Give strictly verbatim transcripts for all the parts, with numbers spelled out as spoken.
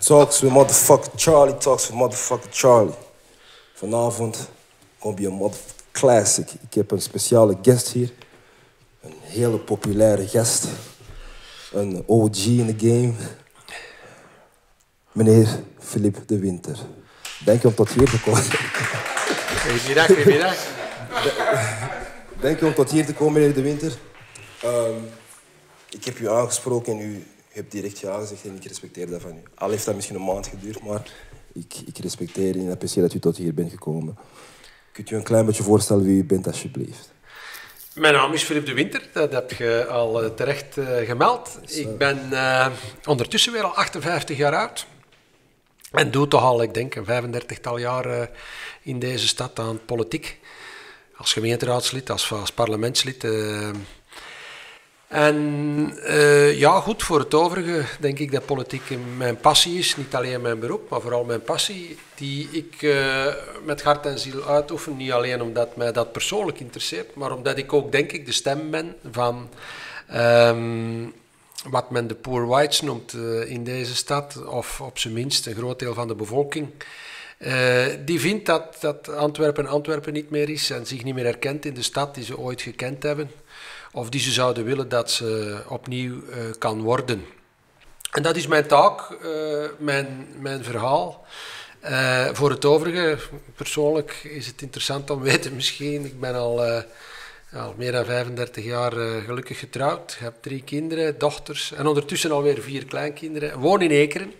Talks with motherfucker Charlie, talks with motherfucker Charlie. Vanavond komt je een motherfucker classic. Ik heb een speciale guest hier. Een hele populaire gast. Een O G in de game. Meneer Philippe de Winter. Dank je om tot hier te komen. Goedemiddag, goedemiddag. Dank je om tot hier te komen, meneer de Winter. Um, ik heb u aangesproken en u hebt direct ja gezegd en ik respecteer dat van u. Al heeft dat misschien een maand geduurd, maar ik, ik respecteer en apprecieer dat u tot hier bent gekomen. Kunt u een klein beetje voorstellen wie u bent, alsjeblieft? Mijn naam is Philippe de Winter, dat heb je al uh, terecht uh, gemeld. Ik ben uh, ondertussen weer al achtenvijftig jaar oud. En doe toch al, ik denk, een vijfendertigtal jaar uh, in deze stad aan politiek. Als gemeenteraadslid, als, als parlementslid. Uh, en uh, ja, goed, voor het overige denk ik dat politiek mijn passie is. Niet alleen mijn beroep, maar vooral mijn passie. Die ik uh, met hart en ziel uitoefen. Niet alleen omdat mij dat persoonlijk interesseert, maar omdat ik ook, denk ik, de stem ben van um, wat men de poor whites noemt uh, in deze stad. Of op zijn minst een groot deel van de bevolking. Uh, die vindt dat, dat Antwerpen Antwerpen niet meer is en zich niet meer herkent in de stad die ze ooit gekend hebben. Of die ze zouden willen dat ze opnieuw uh, kan worden. En dat is mijn taak, uh, mijn, mijn verhaal. Uh, voor het overige, persoonlijk is het interessant om te weten misschien, ik ben al, uh, al meer dan vijfendertig jaar uh, gelukkig getrouwd. Ik heb drie kinderen, dochters en ondertussen alweer vier kleinkinderen. Ik woon in Ekeren.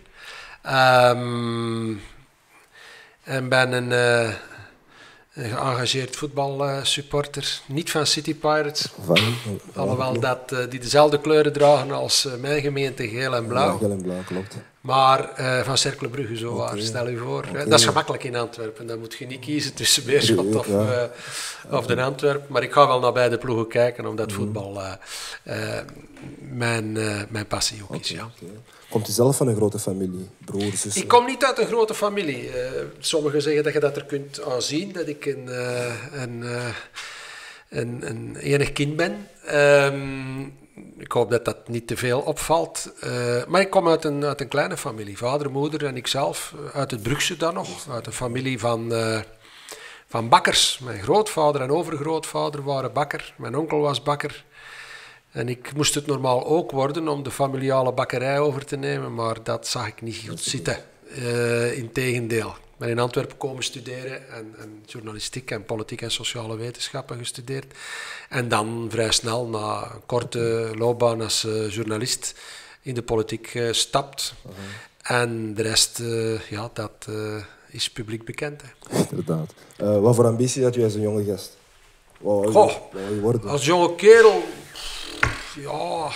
Um, en ben een... Uh, Een geëngageerd voetbalsupporter, niet van City Pirates, van, alhoewel dat, uh, die dezelfde kleuren dragen als uh, mijn gemeente, geel en blauw. Ja, geel en blauw, klopt. Maar uh, van Cercle Brugge, zo waar, okay. Stel u voor. Okay. Dat is gemakkelijk in Antwerpen, dan moet je niet kiezen tussen Beerschot of, ja. uh, of de Antwerpen. Maar ik ga wel naar beide ploegen kijken, omdat voetbal uh, uh, mijn, uh, mijn passie ook okay, is. Ja. Okay. Komt u zelf van een grote familie, broers, zussen? Ik kom niet uit een grote familie. Uh, sommigen zeggen dat je dat er kunt aan zien, dat ik een, uh, een, uh, een, een enig kind ben. Um, ik hoop dat dat niet te veel opvalt. Uh, maar ik kom uit een, uit een kleine familie. Vader, moeder en ikzelf. Uit het Brugse dan nog. Uit een familie van, uh, van bakkers. Mijn grootvader en overgrootvader waren bakker. Mijn onkel was bakker. En ik moest het normaal ook worden om de familiale bakkerij over te nemen, maar dat zag ik niet goed zitten. Uh, Integendeel. Ik ben in Antwerpen komen studeren en, en journalistiek en politiek en sociale wetenschappen gestudeerd. En dan vrij snel, na een korte loopbaan als uh, journalist, in de politiek uh, stapt. Uh-huh. En de rest, uh, ja, dat uh, is publiek bekend. Hè. Inderdaad. Uh, wat voor ambitie had u als een jonge gast? Wat wil Goh, je worden? Als jonge kerel... Ja,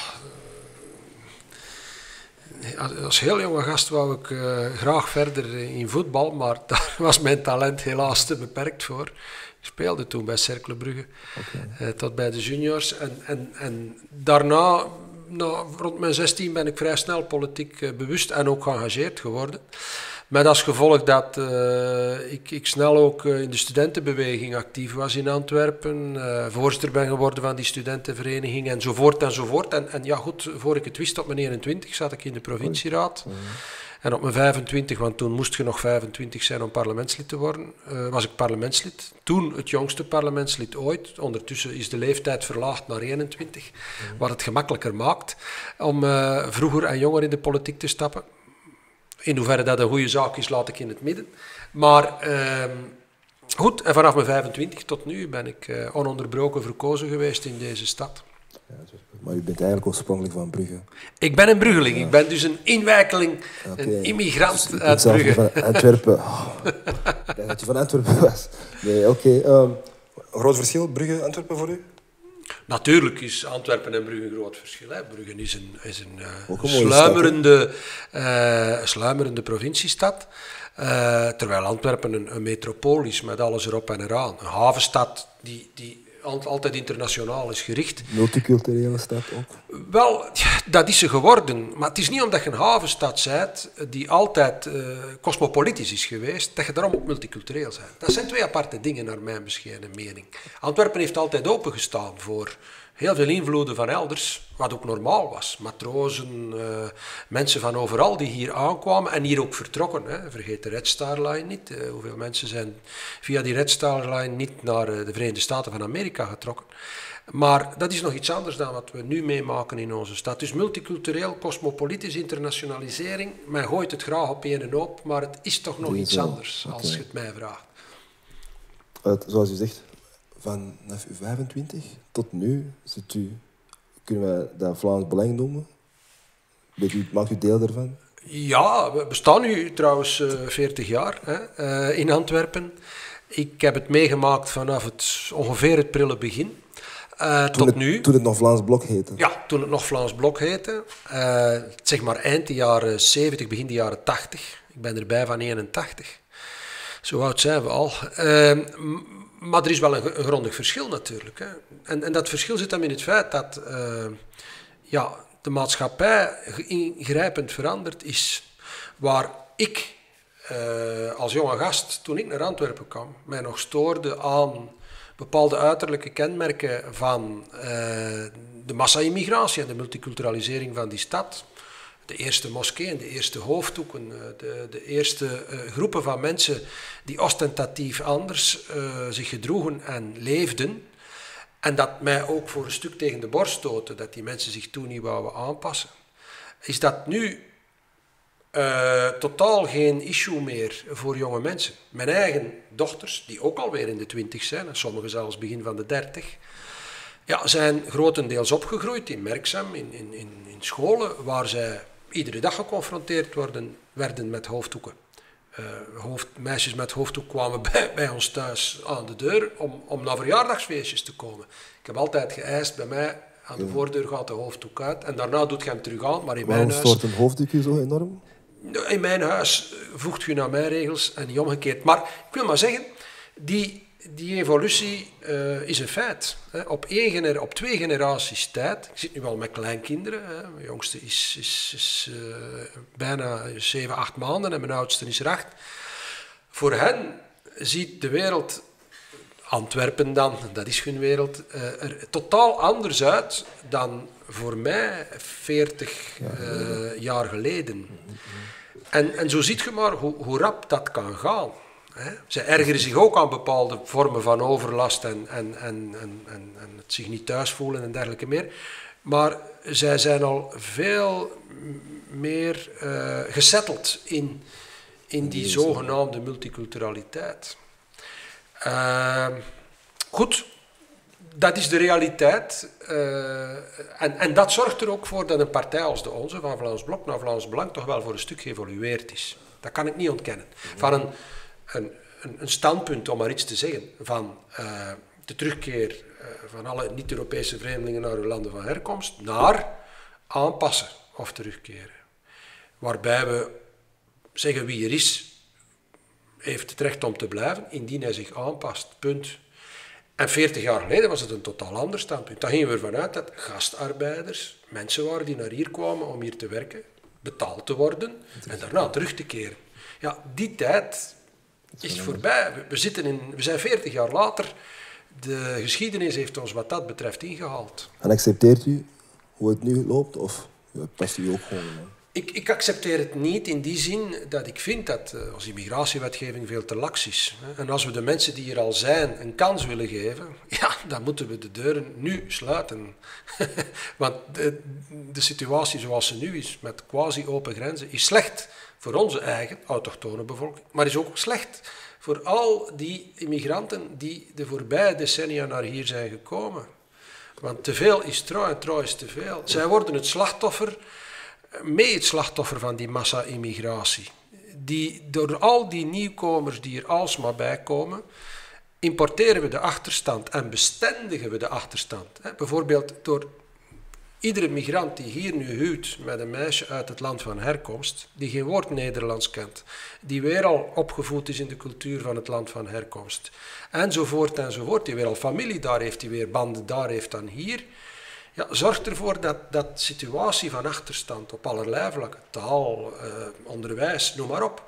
als heel jonge gast wou ik uh, graag verder in voetbal, maar daar was mijn talent helaas te beperkt voor. Ik speelde toen bij Cercle Brugge, okay. uh, tot bij de juniors. En, en, en daarna, nou, rond mijn zestien, ben ik vrij snel politiek uh, bewust en ook geëngageerd geworden. Met als gevolg dat uh, ik, ik snel ook uh, in de studentenbeweging actief was in Antwerpen. Uh, voorzitter ben geworden van die studentenvereniging enzovoort enzovoort. En, en ja goed, voor ik het wist op mijn eenentwintig zat ik in de provincieraad. Mm-hmm. En op mijn vijfentwintig, want toen moest je nog vijfentwintig zijn om parlementslid te worden, uh, was ik parlementslid. Toen het jongste parlementslid ooit. Ondertussen is de leeftijd verlaagd naar eenentwintig. Mm-hmm. Wat het gemakkelijker maakt om uh, vroeger en jonger in de politiek te stappen. In hoeverre dat een goede zaak is, laat ik in het midden. Maar uh, goed, en vanaf mijn vijfentwintig tot nu ben ik uh, ononderbroken verkozen geweest in deze stad. Ja, maar u bent eigenlijk oorspronkelijk van Brugge. Ik ben een Bruggeling. Ja. Ik ben dus een inwijkeling, okay. een immigrant dus uit Brugge. Van Antwerpen. Oh, ik denk dat je van Antwerpen was. Nee, oké. Okay. Um, een groot verschil, Brugge-Antwerpen voor u? Natuurlijk is Antwerpen en Brugge een groot verschil. Hè. Brugge is een, is een, uh, een sluimerende, uh, sluimerende provinciestad. Uh, terwijl Antwerpen een, een metropool is met alles erop en eraan. Een havenstad die, die altijd internationaal is gericht. Multiculturele stad ook? Wel, dat is ze geworden. Maar het is niet omdat je een havenstad bent die altijd uh, cosmopolitisch is geweest, dat je daarom ook multicultureel bent. Dat zijn twee aparte dingen naar mijn bescheiden mening. Antwerpen heeft altijd opengestaan voor heel veel invloeden van elders, wat ook normaal was. Matrozen, uh, mensen van overal die hier aankwamen en hier ook vertrokken. Hè. Vergeet de Red Star Line niet. Uh, hoeveel mensen zijn via die Red Star Line niet naar uh, de Verenigde Staten van Amerika getrokken. Maar dat is nog iets anders dan wat we nu meemaken in onze stad. Dus multicultureel, cosmopolitisch, internationalisering. Men gooit het graag op één en hoop, maar het is toch nog Doe iets zo. anders, als Okay. je het mij vraagt. Uit, zoals u zegt, vanaf uw vijfentwintig tot nu zit u, kunnen wij dat Vlaams Belang noemen? Weet u, maakt u deel daarvan? Ja, we bestaan nu trouwens uh, veertig jaar hè, uh, in Antwerpen. Ik heb het meegemaakt vanaf het, ongeveer het prille begin. Uh, tot het, nu. Toen het nog Vlaams Blok heette? Ja, toen het nog Vlaams Blok heette. Uh, zeg maar eind de jaren zeventig, begin de jaren tachtig. Ik ben erbij van eenentachtig. Zo oud zijn we al. Uh, maar er is wel een, een grondig verschil natuurlijk. Hè. En, en dat verschil zit hem in het feit dat uh, ja, de maatschappij ingrijpend veranderd is. Waar ik uh, als jonge gast, toen ik naar Antwerpen kwam, mij nog stoorde aan bepaalde uiterlijke kenmerken van uh, de massa-immigratie en de multiculturalisering van die stad. De eerste moskee, de eerste hoofddoeken, de, de eerste uh, groepen van mensen die ostentatief anders uh, zich gedroegen en leefden. En dat mij ook voor een stuk tegen de borst stootte, dat die mensen zich toen niet wouden aanpassen. Is dat nu uh, totaal geen issue meer voor jonge mensen. Mijn eigen dochters, die ook alweer in de twintig zijn, en sommigen zelfs begin van de dertig, ja, zijn grotendeels opgegroeid in Merksem, in, in, in, in scholen, waar zij iedere dag geconfronteerd worden, werden met hoofddoeken. Uh, hoofd, meisjes met hoofddoek kwamen bij, bij ons thuis aan de deur om, om naar verjaardagsfeestjes te komen. Ik heb altijd geëist, bij mij aan de voordeur gaat de hoofddoek uit en daarna doet je hem terug aan, maar in Waarom mijn huis... stoort een hoofddoek u zo enorm? In mijn huis voegt u naar mijn regels en niet omgekeerd. Maar ik wil maar zeggen, die, die evolutie uh, is een feit. Hè. Op, één gener, op twee generaties tijd, ik zit nu al met kleinkinderen, hè. Mijn jongste is, is, is uh, bijna zeven, acht maanden en mijn oudste is er acht. Voor hen ziet de wereld, Antwerpen dan, dat is hun wereld, uh, er totaal anders uit dan voor mij veertig uh, jaar geleden. En, en zo ziet je maar hoe, hoe rap dat kan gaan. Hè. Ze ergeren zich ook aan bepaalde vormen van overlast en, en, en, en, en, en het zich niet thuis voelen en dergelijke meer. Maar zij zijn al veel meer uh, gesetteld in, in die zogenaamde multiculturaliteit. Uh, goed, dat is de realiteit. Uh, en, en dat zorgt er ook voor dat een partij als de onze, van Vlaams Blok naar Vlaams Belang, toch wel voor een stuk geëvolueerd is. Dat kan ik niet ontkennen. Van een, een, een standpunt, om maar iets te zeggen, van uh, de terugkeer uh, van alle niet-Europese vreemdelingen naar hun landen van herkomst, naar aanpassen of terugkeren. Waarbij we zeggen wie er is, heeft het recht om te blijven, indien hij zich aanpast. Punt. En veertig jaar geleden was het een totaal ander standpunt. Dan gingen we ervan uit dat gastarbeiders mensen waren die naar hier kwamen om hier te werken, betaald te worden en daarna terug te keren. Ja, die tijd is voorbij. We, zitten in, we zijn veertig jaar later. De geschiedenis heeft ons wat dat betreft ingehaald. En accepteert u hoe het nu loopt of past u ook gewoon? Ik, ik accepteer het niet in die zin dat ik vind dat uh, onze immigratiewetgeving veel te laks is. Hè. En als we de mensen die hier al zijn een kans willen geven, ja, dan moeten we de deuren nu sluiten. Want de, de situatie zoals ze nu is, met quasi-open grenzen, is slecht voor onze eigen autochtone bevolking, maar is ook slecht voor al die immigranten die de voorbije decennia naar hier zijn gekomen. Want te veel is trouw en trouw is te veel. Zij worden het slachtoffer... mee het slachtoffer van die massa-immigratie. Die, door al die nieuwkomers die er alsmaar bij komen, importeren we de achterstand en bestendigen we de achterstand. He, bijvoorbeeld door iedere migrant die hier nu huwt met een meisje uit het land van herkomst, die geen woord Nederlands kent, die weer al opgevoed is in de cultuur van het land van herkomst, enzovoort enzovoort, die weer al familie daar heeft, die weer banden daar heeft dan hier, ja, zorgt ervoor dat dat situatie van achterstand op allerlei vlakken, taal, eh, onderwijs, noem maar op,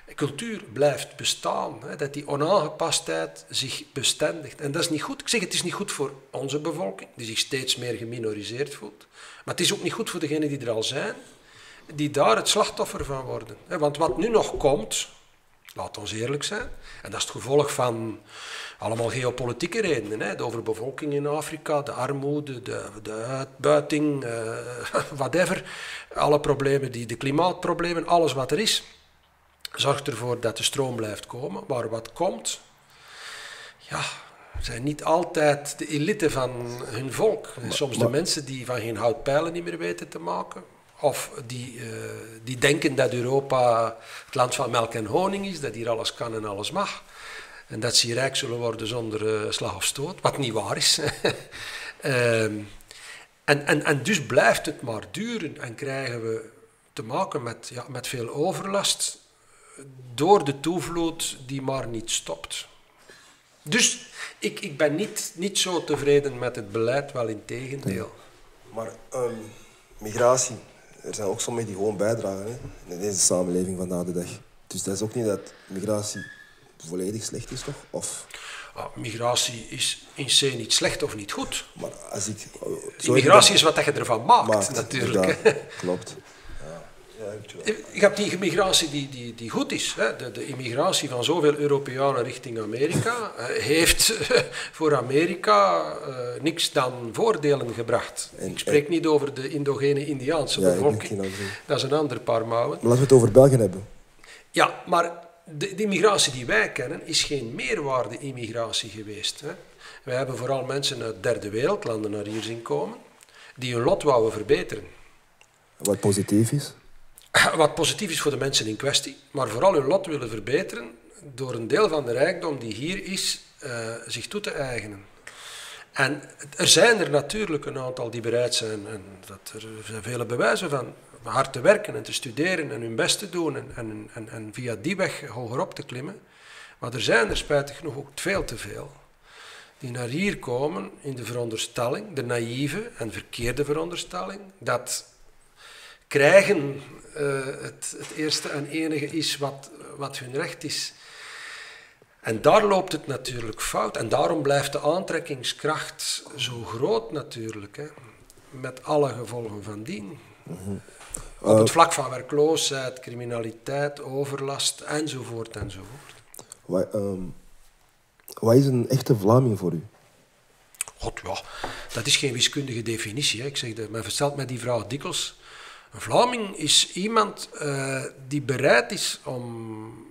cultuur blijft bestaan, hè, dat die onaangepastheid zich bestendigt. En dat is niet goed. Ik zeg, het is niet goed voor onze bevolking, die zich steeds meer geminoriseerd voelt. Maar het is ook niet goed voor degenen die er al zijn, die daar het slachtoffer van worden. Want wat nu nog komt, laat ons eerlijk zijn, en dat is het gevolg van allemaal geopolitieke redenen, hè, de overbevolking in Afrika, de armoede, de, de uitbuiting, uh, whatever, alle problemen, die, de klimaatproblemen, alles wat er is, zorgt ervoor dat de stroom blijft komen. Maar wat komt, ja, zijn niet altijd de elite van hun volk. Maar, soms maar, de mensen die van geen houtpijlen niet meer weten te maken. Of die, uh, die denken dat Europa het land van melk en honing is, dat hier alles kan en alles mag. En dat ze hier rijk zullen worden zonder uh, slag of stoot, wat niet waar is. uh, en, en, en dus blijft het maar duren en krijgen we te maken met, ja, met veel overlast door de toevloed die maar niet stopt. Dus ik, ik ben niet, niet zo tevreden met het beleid, wel in tegendeel. Maar um, migratie, er zijn ook sommigen die gewoon bijdragen, hè, in deze samenleving vandaag de dag. Dus dat is ook niet dat migratie volledig slecht is, toch? Of... Ah, migratie is in C niet slecht of niet goed. Maar als ik... Immigratie dat... is wat je ervan maakt, maakt natuurlijk. Ja, klopt. Je hebt die immigratie die, die, die goed is. Hè. De, de immigratie van zoveel Europeanen richting Amerika uh, heeft uh, voor Amerika uh, niks dan voordelen gebracht. En, ik spreek en... niet over de indogene Indiaanse ja, bevolking. Dat is een ander paar mouwen. Maar laten we het over België hebben. Ja, maar de, de immigratie die wij kennen is geen meerwaarde-immigratie geweest. Hè. Wij hebben vooral mensen uit derde wereldlanden naar hier zien komen die hun lot wouden verbeteren. Wat positief is? Wat positief is voor de mensen in kwestie, maar vooral hun lot willen verbeteren door een deel van de rijkdom die hier is, uh, zich toe te eigenen. En er zijn er natuurlijk een aantal die bereid zijn, en dat er zijn vele bewijzen van, hard te werken en te studeren en hun best te doen en, en, en, en via die weg hogerop te klimmen. Maar er zijn er spijtig genoeg ook veel te veel die naar hier komen in de veronderstelling, de naïeve en verkeerde veronderstelling, dat krijgen uh, het, het eerste en enige is wat, wat hun recht is. En daar loopt het natuurlijk fout. En daarom blijft de aantrekkingskracht zo groot natuurlijk, hè, met alle gevolgen van dien. Mm-hmm. uh, Op het vlak van werkloosheid, criminaliteit, overlast, enzovoort, enzovoort. Wat, um, wat is een echte Vlaming voor u? God, ja, dat is geen wiskundige definitie. Hè. Ik zeg dat, men verstelt mij die vraag dikwijls. Een Vlaming is iemand uh, die bereid is om,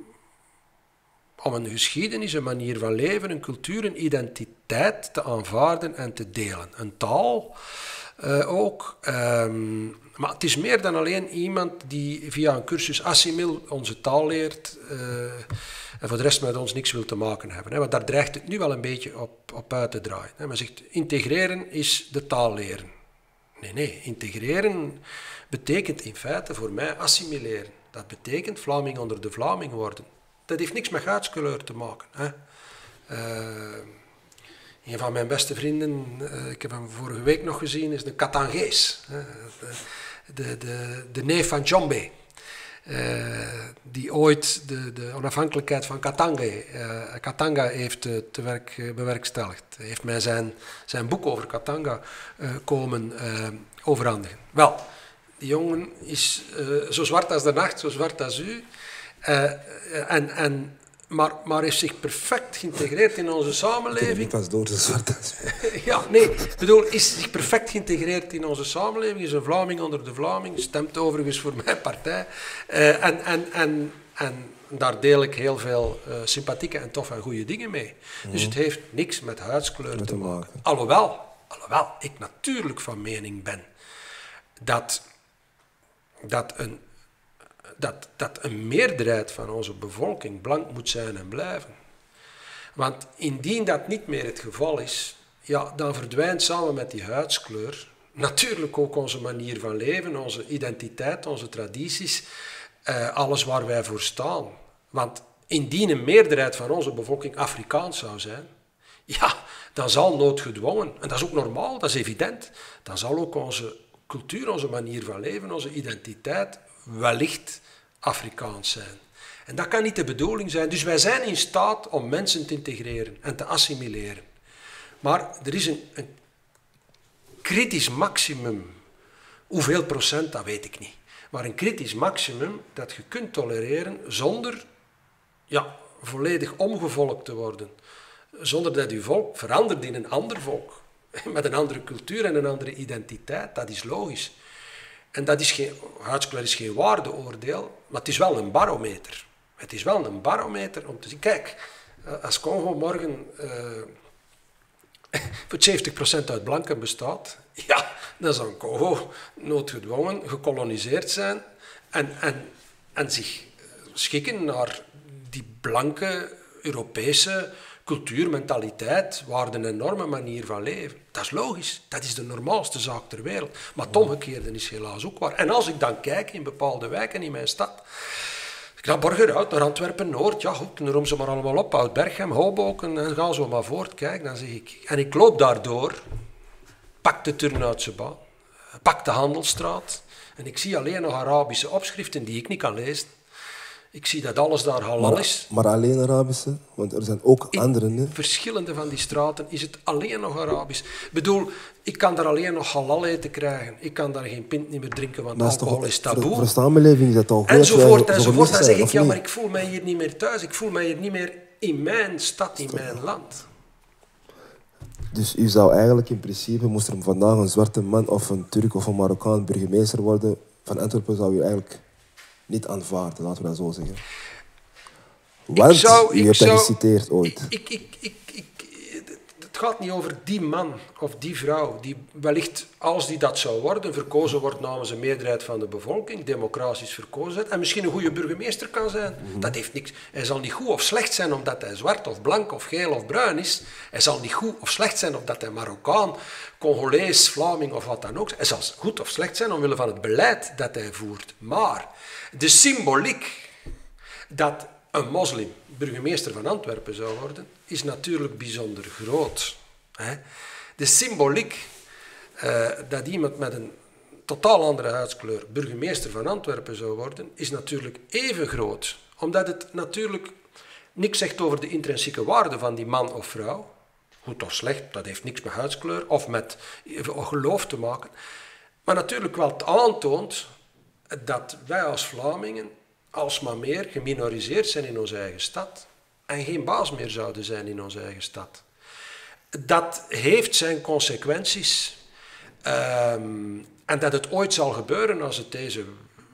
om een geschiedenis, een manier van leven, een cultuur, een identiteit te aanvaarden en te delen. Een taal uh, ook. Um, maar het is meer dan alleen iemand die via een cursus Assimil onze taal leert uh, en voor de rest met ons niks wil te maken hebben. Hè. Want daar dreigt het nu wel een beetje op, op uit te draaien. Hè. Men zegt, integreren is de taal leren. Nee, nee, integreren betekent in feite voor mij assimileren. Dat betekent Vlaming onder de Vlaming worden. Dat heeft niks met huidskleur te maken. Hè. Uh, een van mijn beste vrienden, uh, ik heb hem vorige week nog gezien, is de Katangees. Hè. De, de, de neef van Tshombe. Uh, die ooit de, de onafhankelijkheid van Katanga, uh, Katanga heeft uh, te werk uh, bewerkstelligd. Hij heeft mij zijn, zijn boek over Katanga uh, komen uh, overhandigen. Wel, die jongen is uh, zo zwart als de nacht, zo zwart als u. Uh, en, en, maar, maar heeft zich perfect geïntegreerd in onze samenleving. Ik was dood zo zwart als u. Ja, nee, ik bedoel, is zich perfect geïntegreerd in onze samenleving. Is een Vlaming onder de Vlaming, stemt overigens voor mijn partij. Uh, en, en, en, en daar deel ik heel veel uh, sympathieke en toffe en goede dingen mee. Mm. Dus het heeft niks met huidskleur met te maken. maken. Alhoewel, alhoewel ik natuurlijk van mening ben dat, dat, een, dat, dat een meerderheid van onze bevolking blank moet zijn en blijven. Want indien dat niet meer het geval is, ja, dan verdwijnt samen met die huidskleur natuurlijk ook onze manier van leven, onze identiteit, onze tradities, uh, alles waar wij voor staan. Want indien een meerderheid van onze bevolking Afrikaans zou zijn, ja, dan zal noodgedwongen, en dat is ook normaal, dat is evident, dan zal ook onze cultuur, onze manier van leven, onze identiteit wellicht Afrikaans zijn. En dat kan niet de bedoeling zijn. Dus wij zijn in staat om mensen te integreren en te assimileren. Maar er is een, een kritisch maximum. Hoeveel procent, dat weet ik niet. Maar een kritisch maximum dat je kunt tolereren zonder ja, volledig omgevolkt te worden. Zonder dat je volk verandert in een ander volk. Met een andere cultuur en een andere identiteit. Dat is logisch. En dat is geen, huidskleur is geen waardeoordeel, maar het is wel een barometer. Het is wel een barometer om te zien. Kijk, als Congo morgen uh, voor zeventig procent uit blanken bestaat, ja, dan zou Congo noodgedwongen gekoloniseerd zijn en, en, en zich schikken naar die blanke Europese cultuur, mentaliteit, waarden en normen, manier van leven. Dat is logisch. Dat is de normaalste zaak ter wereld. Maar het omgekeerde is helaas ook waar. En als ik dan kijk in bepaalde wijken in mijn stad, ik ga Borgerhout naar Antwerpen-Noord, ja goed, dan noem ze maar allemaal op, Oud-Berchem, Hoboken, en ga zo maar voort. Kijk, dan zeg ik... En ik loop daardoor, pak de Turnhoutse baan, pak de Handelstraat, en ik zie alleen nog Arabische opschriften die ik niet kan lezen. Ik zie dat alles daar halal maar, is. Maar alleen Arabische? Want er zijn ook in andere. In verschillende van die straten is het alleen nog Arabisch. Ik bedoel, ik kan daar alleen nog halal eten krijgen. Ik kan daar geen pint niet meer drinken, want alcohol is, is taboe. Voor de samenleving is dat al goed. Enzovoort, enzovoort. Dan zeg zijn, ik, ja, maar ik voel mij hier niet meer thuis. Ik voel mij hier niet meer in mijn stad, in mijn land. Dus u zou eigenlijk in principe, moest er vandaag een zwarte man of een Turk of een Marokkaan burgemeester worden van Antwerpen, zou u eigenlijk niet aanvaarden, laten we dat zo zeggen. Want zou, u hebt zou, dat geciteerd ooit. Ik, ik, ik, ik, het gaat niet over die man of die vrouw die wellicht, als die dat zou worden, verkozen wordt namens een meerderheid van de bevolking, democratisch verkozen wordt, en misschien een goede burgemeester kan zijn. Mm-hmm. Dat heeft niks. Hij zal niet goed of slecht zijn omdat hij zwart of blank of geel of bruin is. Hij zal niet goed of slecht zijn omdat hij Marokkaan, Congolees, Vlaming of wat dan ook is. Hij zal goed of slecht zijn omwille van het beleid dat hij voert. Maar de symboliek dat een moslim burgemeester van Antwerpen zou worden, is natuurlijk bijzonder groot. De symboliek uh, dat iemand met een totaal andere huidskleur burgemeester van Antwerpen zou worden, is natuurlijk even groot. Omdat het natuurlijk niks zegt over de intrinsieke waarde van die man of vrouw. Goed of slecht, dat heeft niks met huidskleur of met geloof te maken. Maar natuurlijk wel het aantoont dat wij als Vlamingen alsmaar meer geminoriseerd zijn in onze eigen stad en geen baas meer zouden zijn in onze eigen stad. Dat heeft zijn consequenties. Um, en dat het ooit zal gebeuren als het deze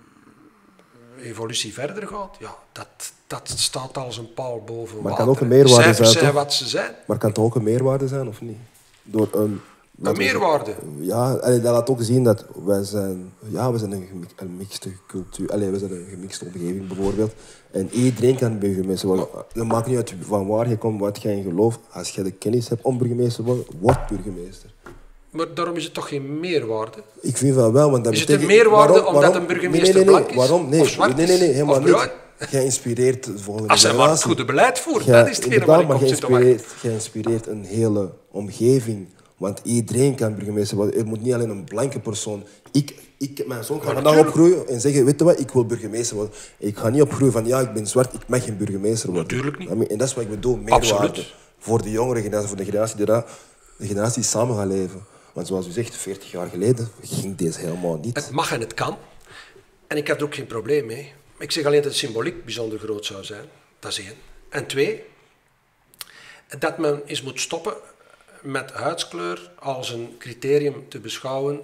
evolutie verder gaat, ja, dat, dat staat als een paal boven maar water. Kan ook een meerwaarde cijfers zijn, zijn wat ze zijn. Maar kan het ook een meerwaarde zijn, of niet? Door een... Een meerwaarde? Ja, dat laat ook zien dat wij zijn, ja, we zijn een gemixte cultuur, allee, we zijn een gemixte omgeving bijvoorbeeld. En iedereen kan burgemeester worden. Dat maakt niet uit van waar je komt, wat je in gelooft. Als je de kennis hebt om burgemeester te worden, word burgemeester. Maar daarom is het toch geen meerwaarde? Ik vind van wel, want dat is betekent... het een meerwaarde waarom, omdat waarom, een burgemeester nee, nee, nee, blank is? Waarom? Nee, of zwart nee, nee, nee, helemaal of bruin? niet. Jij inspireert de volgende Als hij maar het goede beleid voert, dat is hetgene waar ik op zit te wachten. Jij inspireert een hele omgeving. Want iedereen kan burgemeester worden. Het moet niet alleen een blanke persoon. Ik, ik, mijn zoon gaat vandaag opgroeien en zeggen, weet je wat, ik wil burgemeester worden. Ik ga niet opgroeien van, ja, ik ben zwart, ik mag geen burgemeester worden. Natuurlijk niet. En dat is wat ik bedoel, meerwaarde. Voor de jongere generatie, voor de generatie die, daar, de generatie die samen gaan leven. Want zoals u zegt, veertig jaar geleden ging deze helemaal niet. Het mag en het kan. En ik heb er ook geen probleem mee. Ik zeg alleen dat de symboliek bijzonder groot zou zijn. Dat is één. En twee, dat men eens moet stoppen met huidskleur als een criterium te beschouwen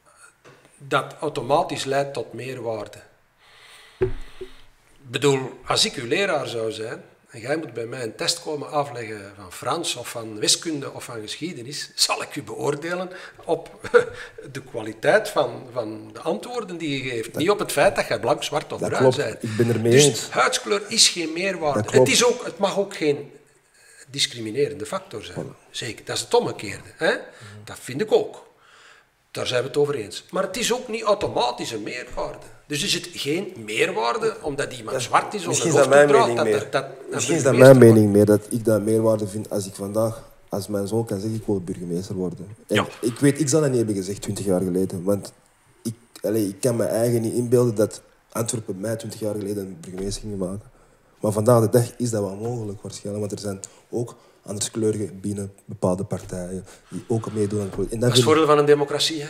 dat automatisch leidt tot meerwaarde. Ik bedoel, als ik uw leraar zou zijn en jij moet bij mij een test komen afleggen van Frans of van wiskunde of van geschiedenis, zal ik u beoordelen op de kwaliteit van, van de antwoorden die je geeft. Dat, niet op het feit dat jij blank, zwart of bruin klopt. bent. Ik ben er mee dus eens. Huidskleur is geen meerwaarde. Het, is ook, het mag ook geen discriminerende factor zijn. Zeker, dat is het omgekeerde. Hè? Dat vind ik ook. Daar zijn we het over eens. Maar het is ook niet automatisch een meerwaarde. Dus is het geen meerwaarde omdat iemand zwart is of een hoofddoek draagt. Dat, dat, dat, Misschien is dat mijn mening meer, dat ik dat meerwaarde vind als ik vandaag, als mijn zoon kan zeggen, ik wil burgemeester worden. En ja. ik weet, ik zou dat niet hebben gezegd twintig jaar geleden. Want ik, allez, ik kan me eigen niet inbeelden dat Antwerpen mij twintig jaar geleden een burgemeester ging maken. Maar vandaag de dag is dat wel mogelijk waarschijnlijk, want er zijn ook anderskleurigen binnen bepaalde partijen die ook meedoen aan het politiek. Dat is het voordeel van een democratie, hè?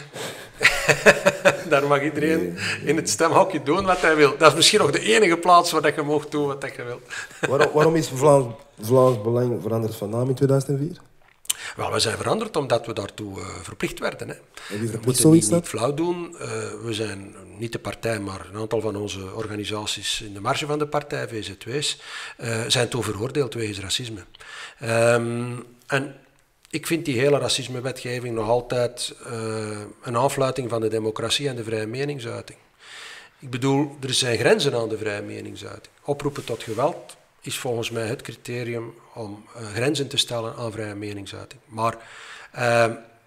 Daar mag iedereen nee, nee. in het stemhokje doen wat hij wil. Dat is misschien nog de enige plaats waar je mag doen wat je wilt. Waarom, waarom is Vlaams, Vlaams Belang veranderd van naam in tweeduizend vier? Wel, we zijn veranderd omdat we daartoe uh, verplicht werden. Hè. En wie we moeten niet, niet flauw doen. Uh, we zijn niet de partij, maar een aantal van onze organisaties in de marge van de partij, V Z W's, uh, zijn toen veroordeeld wegens racisme. Um, en ik vind die hele racismewetgeving nog altijd uh, een aanfluiting van de democratie en de vrije meningsuiting. Ik bedoel, er zijn grenzen aan de vrije meningsuiting. Oproepen tot geweld is volgens mij het criterium om uh, grenzen te stellen aan vrije meningsuiting. Maar uh,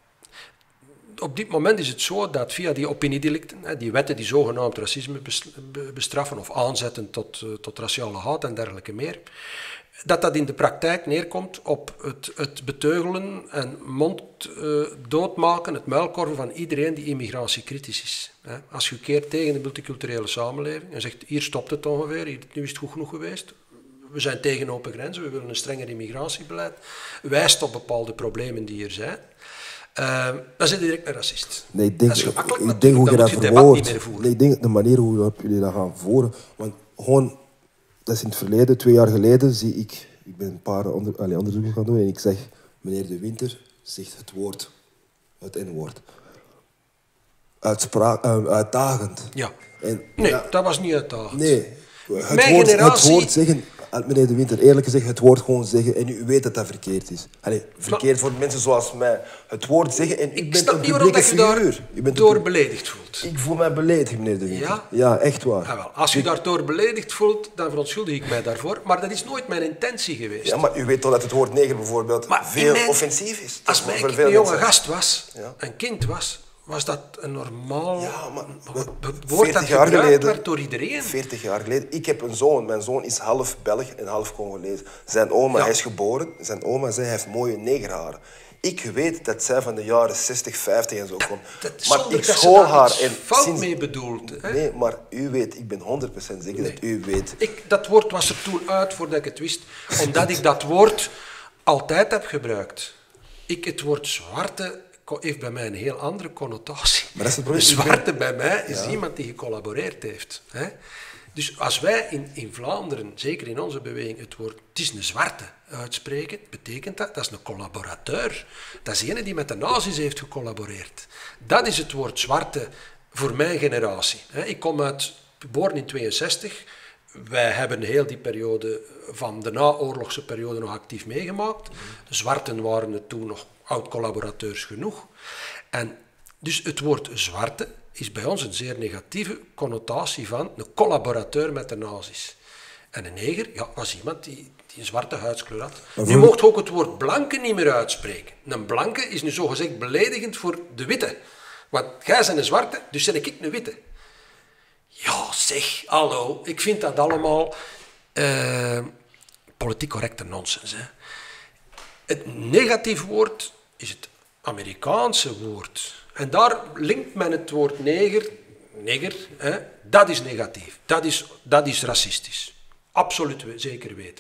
op dit moment is het zo dat via die opiniedelicten, hè, die wetten die zogenaamd racisme bestraffen of aanzetten tot, uh, tot raciale haat en dergelijke meer, dat dat in de praktijk neerkomt op het, het beteugelen en mond uh, doodmaken, het muilkorven van iedereen die immigratiekritisch is. Hè. Als je keert tegen de multiculturele samenleving en zegt, hier stopt het ongeveer, hier, nu is het goed genoeg geweest, we zijn tegen open grenzen, we willen een strenger immigratiebeleid, wijst op bepaalde problemen die er zijn, uh, dan zit je direct een racist. Nee, ik denk, dat is gemakkelijk, ik denk hoe je dat verwoordt. Nee, ik denk de manier hoe jullie dat gaan voeren, want gewoon, dat is in het verleden, twee jaar geleden, zie ik, ik ben een paar onder, allez, onderzoeken gaan doen en ik zeg, meneer De Winter zegt het woord, het N-woord. Uitspra- uh, uitdagend. Ja. En, nee, ja, dat was niet uitdagend. Nee, het Mijn woord, generatie... het woord zeggen, meneer De Winter, eerlijk gezegd, het woord gewoon zeggen en u weet dat dat verkeerd is. Allee, verkeerd voor mensen zoals mij. Het woord zeggen en u ik bent een Ik publieke snap niet figuur. je daar door beledigd voelt. Ik voel mij beledigd, meneer De Winter. Ja? Ja, echt waar. Ja, wel. Als u daardoor beledigd voelt, dan verontschuldig ik mij daarvoor. Maar dat is nooit mijn intentie geweest. Ja, maar u weet toch dat het woord neger bijvoorbeeld maar veel mijn, offensief is? Als mij voor ik veel een jonge mensen. gast was, ja. een kind was, was dat een normaal ja, maar, woord dat gebruikt geleden, werd door iedereen. veertig jaar geleden. Ik heb een zoon. Mijn zoon is half Belg en half Congolees. Zijn oma, ja. hij is geboren. Zijn oma zei, hij heeft mooie negerharen. Ik weet dat zij van de jaren zestig, vijftig en zo komt. Maar ik school haar. En fout sinds... mee bedoeld. Hè? Nee, maar u weet, ik ben honderd procent zeker nee. dat u weet. Ik, dat woord was er toen uit voordat ik het wist. Omdat ik dat woord altijd heb gebruikt. Ik, het woord zwarte heeft bij mij een heel andere connotatie. Maar dat is het probleem. Zwarte bij mij is ja. iemand die gecollaboreerd heeft. Hè? Dus als wij in, in Vlaanderen, zeker in onze beweging, het woord het is een zwarte uitspreken, betekent dat, dat is een collaborateur. Dat is ene die met de nazi's heeft gecollaboreerd. Dat is het woord zwarte voor mijn generatie. Ik kom uit, geboren in tweeënzestig. Wij hebben heel die periode van de naoorlogse periode nog actief meegemaakt. De zwarten waren er toen nog oud-collaborateurs genoeg. En dus het woord zwarte is bij ons een zeer negatieve connotatie van een collaborateur met de nazi's. En een neger ja, was iemand die, die een zwarte huidskleur had. Maar nu mocht je ook het woord blanke niet meer uitspreken. Een blanke is nu zogezegd beledigend voor de witte. Want jij bent een zwarte, dus ben ik een witte. Ja, zeg, hallo, ik vind dat allemaal uh, politiek correcte nonsens. Hè. Het negatief woord is het Amerikaanse woord. En daar linkt men het woord neger, neger, hè, dat is negatief, dat is, dat is racistisch. Absoluut zeker weten.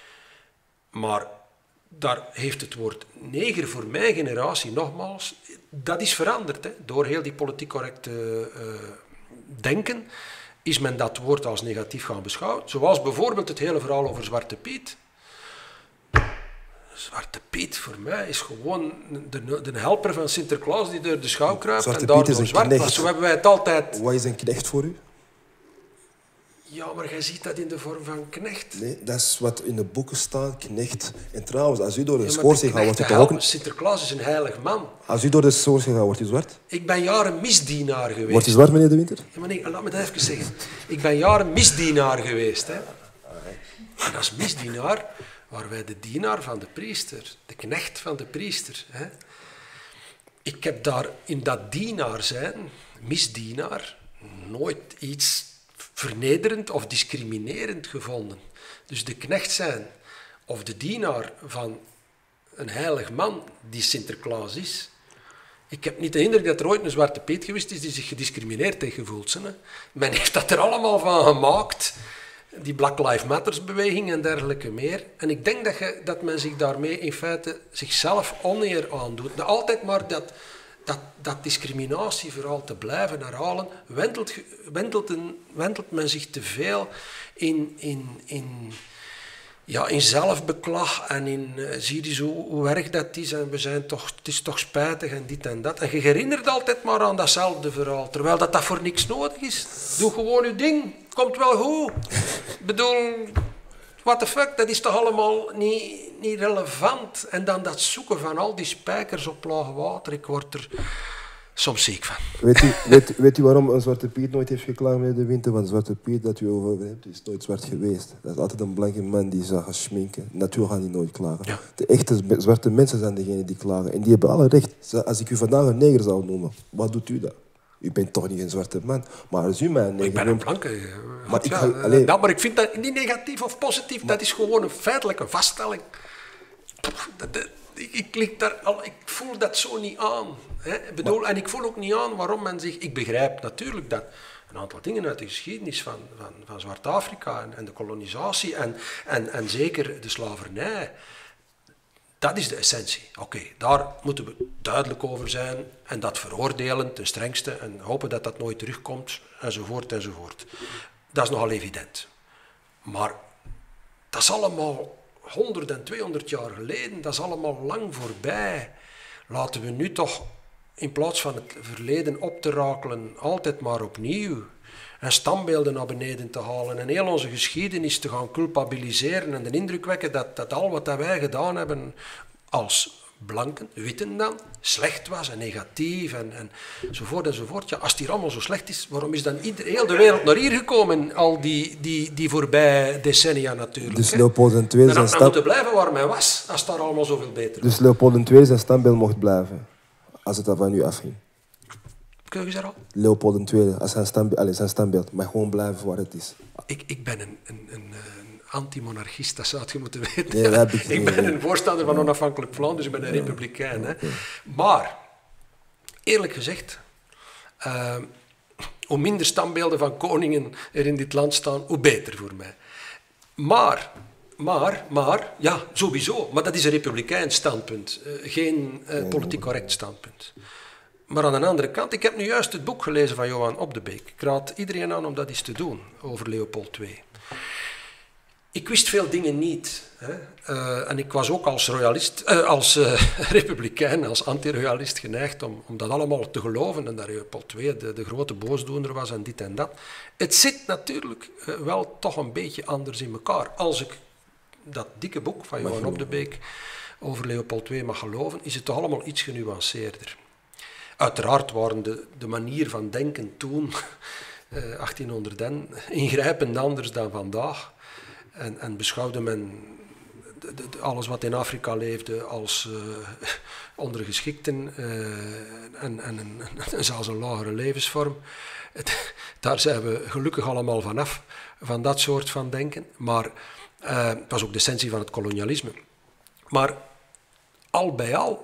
Maar daar heeft het woord neger voor mijn generatie, nogmaals, dat is veranderd. Hè. Door heel die politiek correcte uh, denken is men dat woord als negatief gaan beschouwen. Zoals bijvoorbeeld het hele verhaal over Zwarte Piet. Zwarte Piet voor mij is gewoon de, de helper van Sinterklaas die door de schouw kruipt Zwarte en daardoor zwart knecht. Was. Zo hebben wij het altijd... Wat is een knecht voor u? Ja, maar jij ziet dat in de vorm van knecht. Nee, dat is wat in de boeken staat, knecht. En trouwens, als u door de ja, schoorsteen gaat, wordt u toch ook... Sinterklaas is een heilig man. Als u door de schoorsteen gaat, wordt u zwart? Ik ben jaren misdienaar geweest. Wordt u zwart, meneer De Winter? Ja, maar nee, laat me dat even zeggen. Ik ben jaren misdienaar geweest. Hè. En als misdienaar waren wij de dienaar van de priester. De knecht van de priester. Hè. Ik heb daar in dat dienaar zijn, misdienaar, nooit iets vernederend of discriminerend gevonden. Dus de knecht zijn of de dienaar van een heilig man die Sinterklaas is. Ik heb niet de indruk dat er ooit een Zwarte Piet geweest is die zich gediscrimineerd heeft gevoeld. Hè. Men heeft dat er allemaal van gemaakt die Black Lives Matters beweging en dergelijke meer. En ik denk dat, je, dat men zich daarmee in feite zichzelf oneer aandoet. Altijd maar dat, dat, dat discriminatie vooral te blijven herhalen, wentelt, wentelt, een, wentelt men zich te veel in, in, in, ja, in zelfbeklag en in, uh, zie je zo hoe erg dat is en we zijn toch, het is toch spijtig en dit en dat. En je herinnert altijd maar aan datzelfde verhaal, terwijl dat, dat voor niks nodig is. Doe gewoon je ding, komt wel goed. Ik bedoel, what the fuck, dat is toch allemaal niet, niet relevant. En dan dat zoeken van al die spijkers op laag water, ik word er soms ziek van. Weet u, weet, weet u waarom een Zwarte Piet nooit heeft geklaagd met de winter? Want Zwarte Piet dat u over hebt, is nooit zwart geweest. Dat is altijd een blanke man die zou gaan schminken. Natuurlijk gaan die nooit klagen. Ja. De echte zwarte mensen zijn degenen die klagen. En die hebben alle recht. Als ik u vandaag een neger zou noemen, wat doet u dan? U bent toch niet een zwarte man. Maar als u mij een neger Ik ben een blanke. Uh, maar, ja, ik, alleen... nou, maar ik vind dat niet negatief of positief. Maar... dat is gewoon een feitelijke vaststelling. Dat, dat, ik, ik, lig daar al, ik voel dat zo niet aan. Hè? Ik bedoel, maar... En ik voel ook niet aan waarom men zich... Ik begrijp natuurlijk dat een aantal dingen uit de geschiedenis van, van, van Zwart-Afrika en, en de kolonisatie en, en, en zeker de slavernij... Dat is de essentie. Oké, okay, daar moeten we duidelijk over zijn en dat veroordelen ten strengste en hopen dat dat nooit terugkomt, enzovoort, enzovoort. Dat is nogal evident. Maar dat is allemaal honderd en tweehonderd jaar geleden, dat is allemaal lang voorbij. Laten we nu toch, in plaats van het verleden op te rakelen, altijd maar opnieuw en standbeelden naar beneden te halen en heel onze geschiedenis te gaan culpabiliseren en de indruk wekken dat, dat al wat dat wij gedaan hebben als blanken, witten dan, slecht was en negatief en, en enzovoort enzovoort. Ja, als het hier allemaal zo slecht is, waarom is dan ieder, heel de wereld naar hier gekomen, al die, die, die voorbij decennia natuurlijk. Dus Leopold de Tweede zijn stand... moeten blijven waar men was, als het daar allemaal zoveel beter was. Dus Leopold de Tweede zijn standbeeld mocht blijven, als het van u afging. Kun je zeggen al? Leopold de Tweede, als zijn, standbe allez, zijn standbeeld, maar gewoon blijven waar het is. Ik, ik ben een, een, een, een anti-monarchist, dat zou je moeten weten. Nee, ja, ik, ik ben een voorstander van onafhankelijk Vlaanderen, dus ik ben een republikein. Hè. Maar, eerlijk gezegd, uh, hoe minder standbeelden van koningen er in dit land staan, hoe beter voor mij. Maar... Maar, maar, ja, sowieso, maar dat is een republikein standpunt, uh, geen uh, politiek correct standpunt. Maar aan de andere kant, ik heb nu juist het boek gelezen van Johan Op de Beek. Ik raad iedereen aan om dat eens te doen, over Leopold de Tweede. Ik wist veel dingen niet. Hè. Uh, en ik was ook als, royalist, uh, als uh, republikein, als anti-royalist geneigd om, om dat allemaal te geloven. En dat Leopold de Tweede de, de grote boosdoener was en dit en dat. Het zit natuurlijk uh, wel toch een beetje anders in elkaar. Als ik dat dikke boek van Johan Op de Beek over Leopold de Tweede mag geloven, is het toch allemaal iets genuanceerder. Uiteraard waren de, de manier van denken toen, eh, achttienhonderd, ingrijpend anders dan vandaag. En, en beschouwde men de, de, alles wat in Afrika leefde als uh, ondergeschikten uh, en, en, en, en zelfs een lagere levensvorm. Het, daar zijn we gelukkig allemaal vanaf, van dat soort van denken. Maar uh, het was ook de essentie van het kolonialisme. Maar al bij al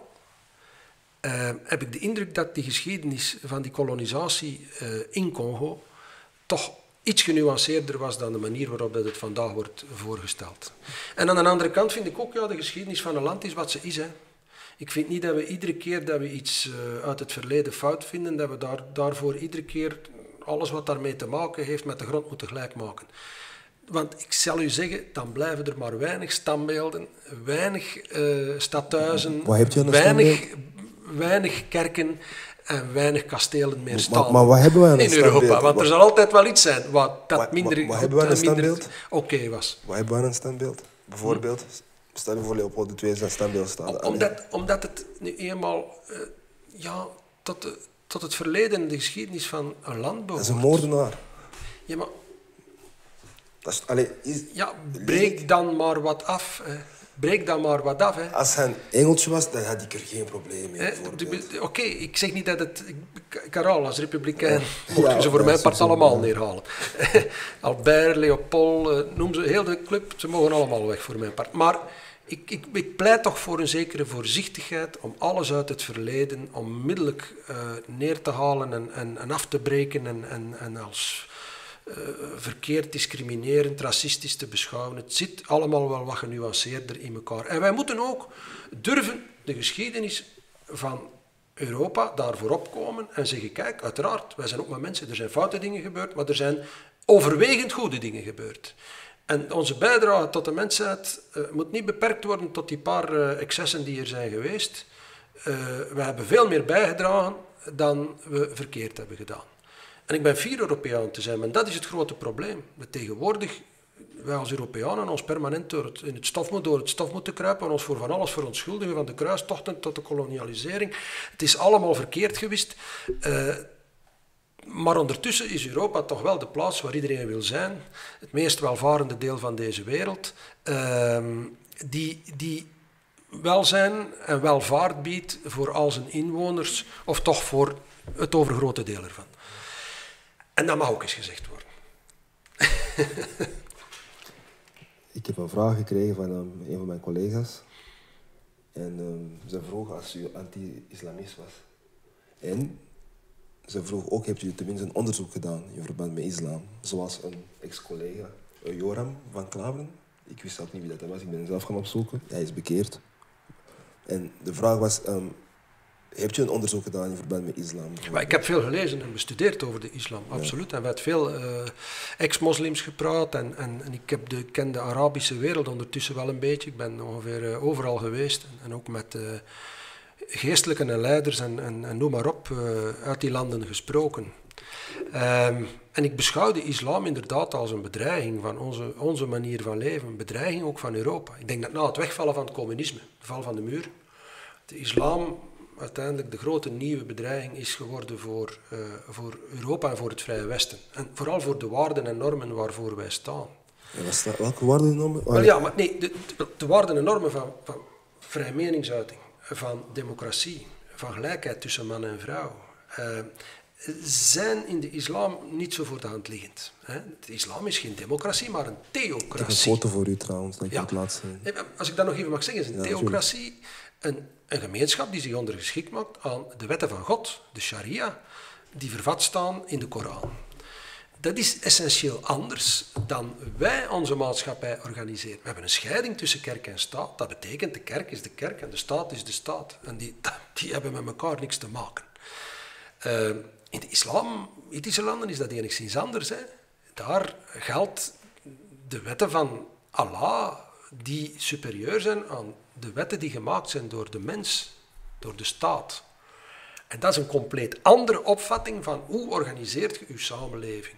Uh, heb ik de indruk dat die geschiedenis van die kolonisatie uh, in Congo toch iets genuanceerder was dan de manier waarop dat het vandaag wordt voorgesteld. En aan de andere kant vind ik ook, ja, de geschiedenis van een land is wat ze is. Hè. Ik vind niet dat we iedere keer dat we iets uh, uit het verleden fout vinden, dat we daar, daarvoor iedere keer alles wat daarmee te maken heeft met de grond moeten gelijk maken. Want ik zal u zeggen, dan blijven er maar weinig standbeelden, weinig uh, stadhuizen, weinig... Standbeeld? weinig kerken en weinig kastelen meer staan. Maar, maar wat hebben we aan een in Europa? Want er zal altijd wel iets zijn wat dat wat, minder wat, wat hebben we aan een standbeeld? Oké okay was. Wat hebben we aan een standbeeld? Bijvoorbeeld, hm? stel je voor Leopold de Tweede zijn standbeeld staan. Om, omdat, omdat het nu eenmaal uh, ja, tot, de, tot het verleden en de geschiedenis van een land behoort. Dat is een moordenaar. Ja, maar... Dat is, allee, is, ja, breek dan maar wat af. Hè. Breek dan maar wat af. Hè. Als hij een engeltje was, dan had ik er geen probleem mee. Oké, okay, ik zeg niet dat het... Karel, als republikein, ja, mocht je ze voor mijn part allemaal neerhalen. Albert, Leopold, noem ze, heel de club, ze mogen allemaal weg voor mijn part. Maar ik, ik, ik pleit toch voor een zekere voorzichtigheid om alles uit het verleden onmiddellijk uh, neer te halen en, en, en af te breken en, en, en als... uh, verkeerd, discriminerend, racistisch te beschouwen. Het zit allemaal wel wat genuanceerder in elkaar. En wij moeten ook durven de geschiedenis van Europa daarvoor opkomen en zeggen, kijk, uiteraard, wij zijn ook maar mensen, er zijn foute dingen gebeurd, maar er zijn overwegend goede dingen gebeurd. En onze bijdrage tot de mensheid uh, moet niet beperkt worden tot die paar uh, excessen die er zijn geweest. Uh, we hebben veel meer bijgedragen dan we verkeerd hebben gedaan. En ik ben fier Europeaan te zijn, maar dat is het grote probleem. Dat tegenwoordig wij als Europeanen ons permanent door het, in het stof, door het stof moeten kruipen en ons voor van alles verontschuldigen, van de kruistochten tot de kolonialisering. Het is allemaal verkeerd geweest. Uh, maar ondertussen is Europa toch wel de plaats waar iedereen wil zijn. Het meest welvarende deel van deze wereld. Uh, die... die welzijn en welvaart biedt voor al zijn inwoners, of toch voor het overgrote deel ervan. En dat mag ook eens gezegd worden. Ik heb een vraag gekregen van um, een van mijn collega's. En um, ze vroeg als u anti-islamist was. En ze vroeg ook, hebt u tenminste een onderzoek gedaan in verband met islam? Zoals een ex-collega, Joram van Klaveren. Ik wist ook niet wie dat was, ik ben zelf gaan opzoeken. Hij is bekeerd. En de vraag was, um, heb je een onderzoek gedaan in verband met islam? Maar ik heb veel gelezen en bestudeerd over de islam, absoluut. Ja. En we hebben veel uh, ex-moslims gepraat en, en, en ik heb de, ken de Arabische wereld ondertussen wel een beetje. Ik ben ongeveer uh, overal geweest en, en ook met uh, geestelijken en leiders en, en, en noem maar op, uh, uit die landen gesproken. Um, en ik beschouw de islam inderdaad als een bedreiging van onze, onze manier van leven, een bedreiging ook van Europa. Ik denk dat na het wegvallen van het communisme, de val van de muur, de islam uiteindelijk de grote nieuwe bedreiging is geworden voor, uh, voor Europa en voor het Vrije Westen. En vooral voor de waarden en normen waarvoor wij staan. En wat staat, welke waarden en normen? Wel ja, maar nee, de, de waarden en normen van, van vrije meningsuiting, van democratie, van gelijkheid tussen man en vrouw, uh, zijn in de islam niet zo voor de hand liggend. De islam is geen democratie, maar een theocratie. Ik heb een foto voor u trouwens, dat ik ja. het laatste... Als ik dat nog even mag zeggen, is een ja, theocratie een, een gemeenschap die zich ondergeschikt maakt aan de wetten van God, de sharia, die vervat staan in de Koran. Dat is essentieel anders dan wij onze maatschappij organiseren. We hebben een scheiding tussen kerk en staat. Dat betekent de kerk is de kerk en de staat is de staat. En die, die hebben met elkaar niks te maken. Uh, in de islamitische landen is dat enigszins anders. Hè. Daar geldt de wetten van Allah die superieur zijn aan de wetten die gemaakt zijn door de mens, door de staat. En dat is een compleet andere opvatting van hoe organiseert je je samenleving.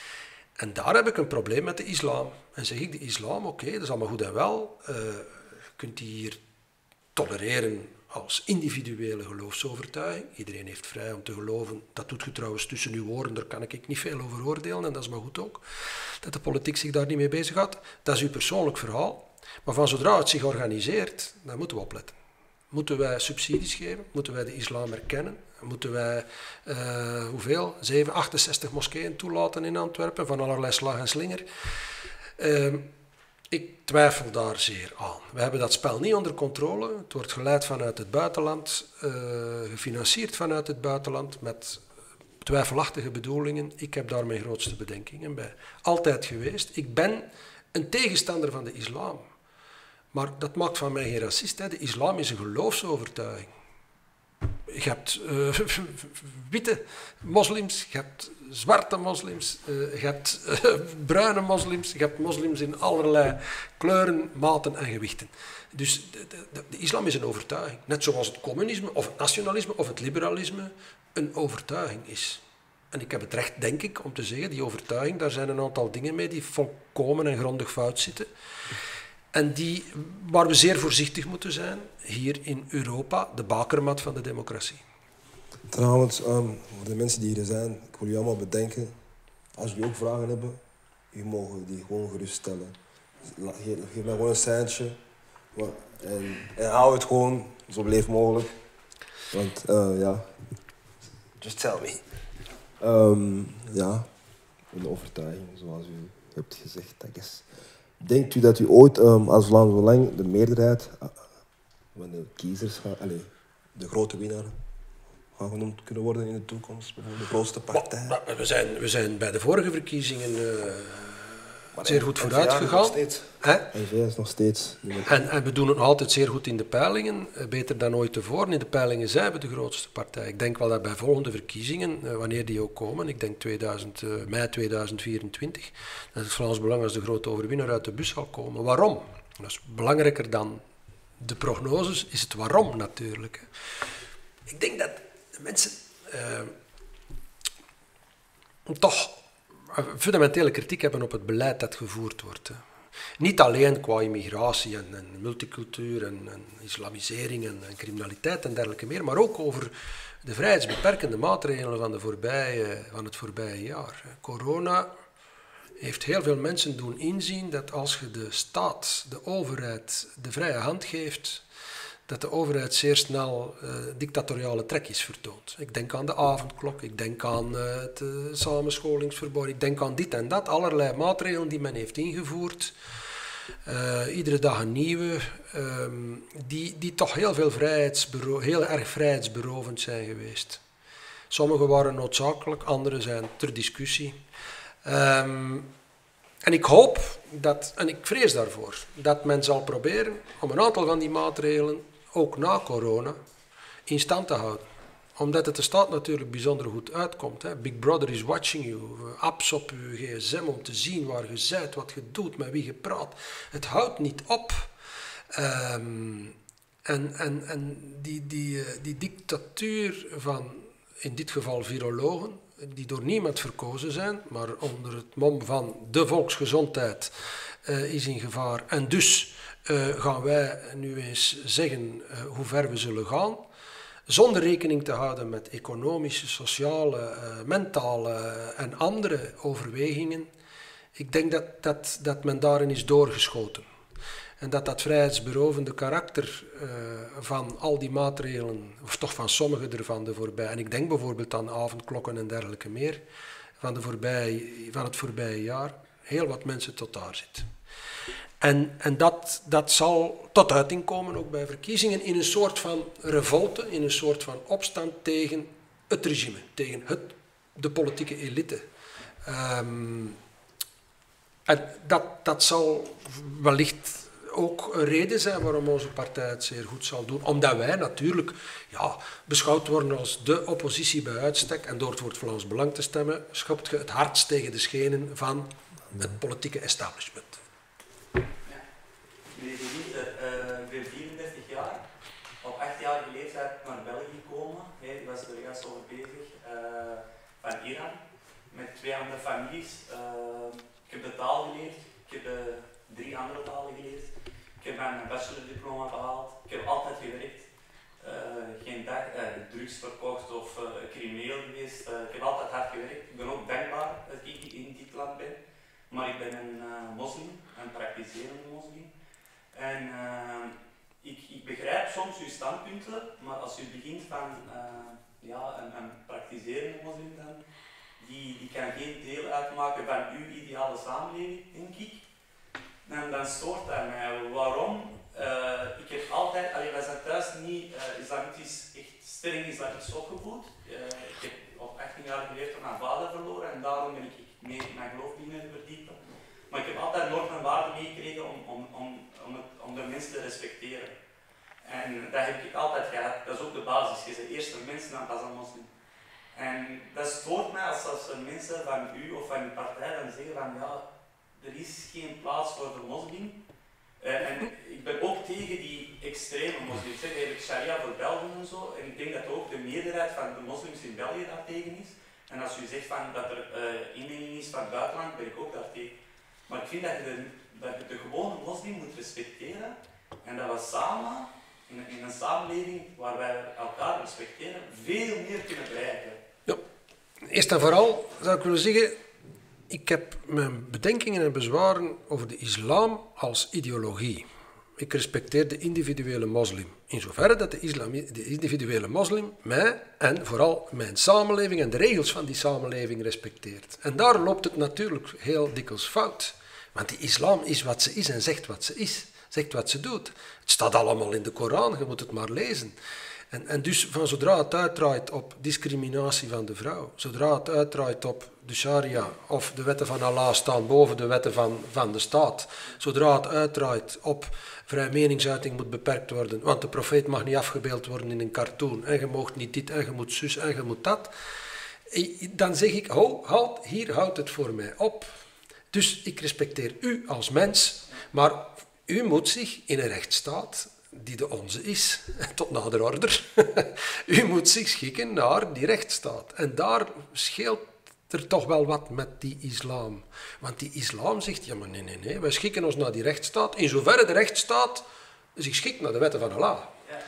En daar heb ik een probleem met de islam. En zeg ik, de islam, oké, okay, dat is allemaal goed en wel. Uh, je kunt die hier tolereren als individuele geloofsovertuiging. Iedereen heeft vrij om te geloven. Dat doet je trouwens tussen uw oren, daar kan ik niet veel over oordelen. En dat is maar goed ook, dat de politiek zich daar niet mee bezighoudt. Dat is uw persoonlijk verhaal. Maar van zodra het zich organiseert, dan moeten we opletten. Moeten wij subsidies geven? Moeten wij de islam erkennen? Moeten wij, uh, hoeveel? zeven, achtenzestig moskeeën toelaten in Antwerpen, van allerlei slag en slinger? Uh, ik twijfel daar zeer aan. We hebben dat spel niet onder controle. Het wordt geleid vanuit het buitenland, uh, gefinancierd vanuit het buitenland, met twijfelachtige bedoelingen. Ik heb daar mijn grootste bedenkingen bij. Altijd geweest. Ik ben een tegenstander van de islam. Maar dat maakt van mij geen racist. Hè. De islam is een geloofsovertuiging. Je hebt uh, witte moslims, je hebt zwarte moslims, uh, je hebt uh, bruine moslims, je hebt moslims in allerlei kleuren, maten en gewichten. Dus de, de, de islam is een overtuiging. Net zoals het communisme of het nationalisme of het liberalisme een overtuiging is. En ik heb het recht, denk ik, om te zeggen, die overtuiging, daar zijn een aantal dingen mee die volkomen en grondig fout zitten. En die, waar we zeer voorzichtig moeten zijn, hier in Europa, de bakermat van de democratie. Trouwens, um, voor de mensen die hier zijn, ik wil jullie allemaal bedenken, als jullie ook vragen hebben, jullie mogen die gewoon gerust stellen. Geef, geef mij gewoon een seintje en, en hou het gewoon zo beleefd mogelijk. Want uh, ja, just tell me. Um, ja, een overtuiging, zoals u hebt gezegd, I guess. Denkt u dat u ooit um, als Vlaams Belang de meerderheid uh, van de kiezers, gaat, allez, de grote winnaar, gaan genoemd kunnen worden in de toekomst? Bijvoorbeeld de grootste partij? Maar, maar we, zijn, we zijn bij de vorige verkiezingen uh, maar zeer goed vooruit gegaan. N V A is nog steeds... En, en we doen het nog altijd zeer goed in de peilingen, beter dan ooit tevoren. In de peilingen zijn we de grootste partij. Ik denk wel dat bij volgende verkiezingen, wanneer die ook komen, ik denk tweeduizend, uh, mei tweeduizend vierentwintig, dat het Vlaams Belang als de grote overwinnaar uit de bus zal komen. Waarom? Dat is belangrijker dan de prognoses, is het waarom natuurlijk. Hè. Ik denk dat de mensen uh, toch fundamentele kritiek hebben op het beleid dat gevoerd wordt. Hè. Niet alleen qua immigratie en, en multicultuur en, en islamisering en, en criminaliteit en dergelijke meer, maar ook over de vrijheidsbeperkende maatregelen van, de voorbije, van het voorbije jaar. Corona heeft heel veel mensen doen inzien dat als je de staat, de overheid, de vrije hand geeft, dat de overheid zeer snel uh, dictatoriale trekjes vertoont. Ik denk aan de avondklok, ik denk aan uh, het uh, samenscholingsverbod, ik denk aan dit en dat, allerlei maatregelen die men heeft ingevoerd, uh, iedere dag een nieuwe, um, die, die toch heel, veel vrijheidsbero- heel erg vrijheidsberovend zijn geweest. Sommige waren noodzakelijk, andere zijn ter discussie. Um, en ik hoop dat, en ik vrees daarvoor, dat men zal proberen om een aantal van die maatregelen ook na corona in stand te houden. Omdat het de staat natuurlijk bijzonder goed uitkomt. Hè. Big Brother is watching you. Apps op je gsm om te zien waar je bent, wat je doet, met wie je praat. Het houdt niet op. Um, en en, en die, die, die dictatuur van, in dit geval virologen, die door niemand verkozen zijn, maar onder het mom van de volksgezondheid uh, is in gevaar. En dus uh, gaan wij nu eens zeggen uh, hoe ver we zullen gaan, zonder rekening te houden met economische, sociale, uh, mentale en andere overwegingen. Ik denk dat, dat, dat men daarin is doorgeschoten. En dat dat vrijheidsberovende karakter uh, van al die maatregelen, of toch van sommige ervan, de voorbij, en ik denk bijvoorbeeld aan avondklokken en dergelijke meer, van, de voorbij, van het voorbije jaar, heel wat mensen tot daar zit. En, en dat, dat zal tot uiting komen ook bij verkiezingen in een soort van revolte, in een soort van opstand tegen het regime, tegen het, de politieke elite. Um, en dat, dat zal wellicht ook een reden zijn waarom onze partij het zeer goed zal doen. Omdat wij natuurlijk ja, beschouwd worden als de oppositie bij uitstek. En door het woord Vlaams Belang te stemmen, schopt je het hardst tegen de schenen van het politieke establishment. Ja. Meneer De Winter, uh, ik ben vierendertig jaar. Op achtjarige leeftijd naar België gekomen. Hey, ik was er juist over bezig. Uh, van Iran. Met twee andere families. Uh, ik heb de taal geleerd. Ik heb uh, drie andere talen geleerd. Ik heb mijn bachelordiploma gehaald. Ik heb altijd gewerkt. Uh, geen dag uh, drugs verkocht of uh, crimineel geweest. Uh, ik heb altijd hard gewerkt. Ik ben ook dankbaar dat ik in dit land ben. Maar ik ben een uh, moslim, een praktiserende moslim. En uh, ik, ik begrijp soms uw standpunten, maar als u begint van uh, ja, een, een praktiserende moslim dan, die, die kan geen deel uitmaken van uw ideale samenleving, denk ik. En dan stoort dat mij. Waarom? Uh, ik heb altijd, alleen wij zijn thuis niet uh, islamitisch, echt streng islamitisch opgevoed. Uh, ik heb op achttien jaar leeftijd mijn vader verloren en daarom ben ik meer in mijn geloof beginnen verdiepen. Maar ik heb altijd normen en waarden meegekregen om, om, om, om, het, om de mensen te respecteren. En dat heb ik altijd gehad. Dat is ook de basis. Je bent eerst een mens dan pas een moslim. En dat stoort mij als, als mensen van u of van uw partij dan zeggen van ja, er is geen plaats voor de moslim. Uh, en ik ben ook tegen die extreme moslims. Je hebt sharia voor België en zo. En ik denk dat ook de meerderheid van de moslims in België daar tegen is. En als u zegt van dat er uh, inmenging is van het buitenland, ben ik ook daar tegen. Maar ik vind dat je de, dat je de gewone moslim moet respecteren. En dat we samen, in, in een samenleving waar wij elkaar respecteren, veel meer kunnen bereiken. Ja. Eerst en vooral zou ik willen zeggen, ik heb mijn bedenkingen en bezwaren over de islam als ideologie. Ik respecteer de individuele moslim. In zoverre dat de, islami- de individuele moslim mij en vooral mijn samenleving en de regels van die samenleving respecteert. En daar loopt het natuurlijk heel dikwijls fout. Want die islam is wat ze is en zegt wat ze is. Zegt wat ze doet. Het staat allemaal in de Koran, je moet het maar lezen. En, en dus van zodra het uitdraait op discriminatie van de vrouw, zodra het uitdraait op de sharia of de wetten van Allah staan boven de wetten van, van de staat, zodra het uitdraait op vrije meningsuiting moet beperkt worden, want de profeet mag niet afgebeeld worden in een cartoon, en je mag niet dit, en je moet zus, en je moet dat, dan zeg ik, ho, halt, hier houdt het voor mij op. Dus ik respecteer u als mens, maar u moet zich in een rechtsstaat die de onze is, tot nader order, u moet zich schikken naar die rechtsstaat. En daar scheelt er toch wel wat met die islam. Want die islam zegt, ja maar nee, nee, nee, wij schikken ons naar die rechtsstaat, in zoverre de rechtsstaat zich schikt naar de wetten van Allah.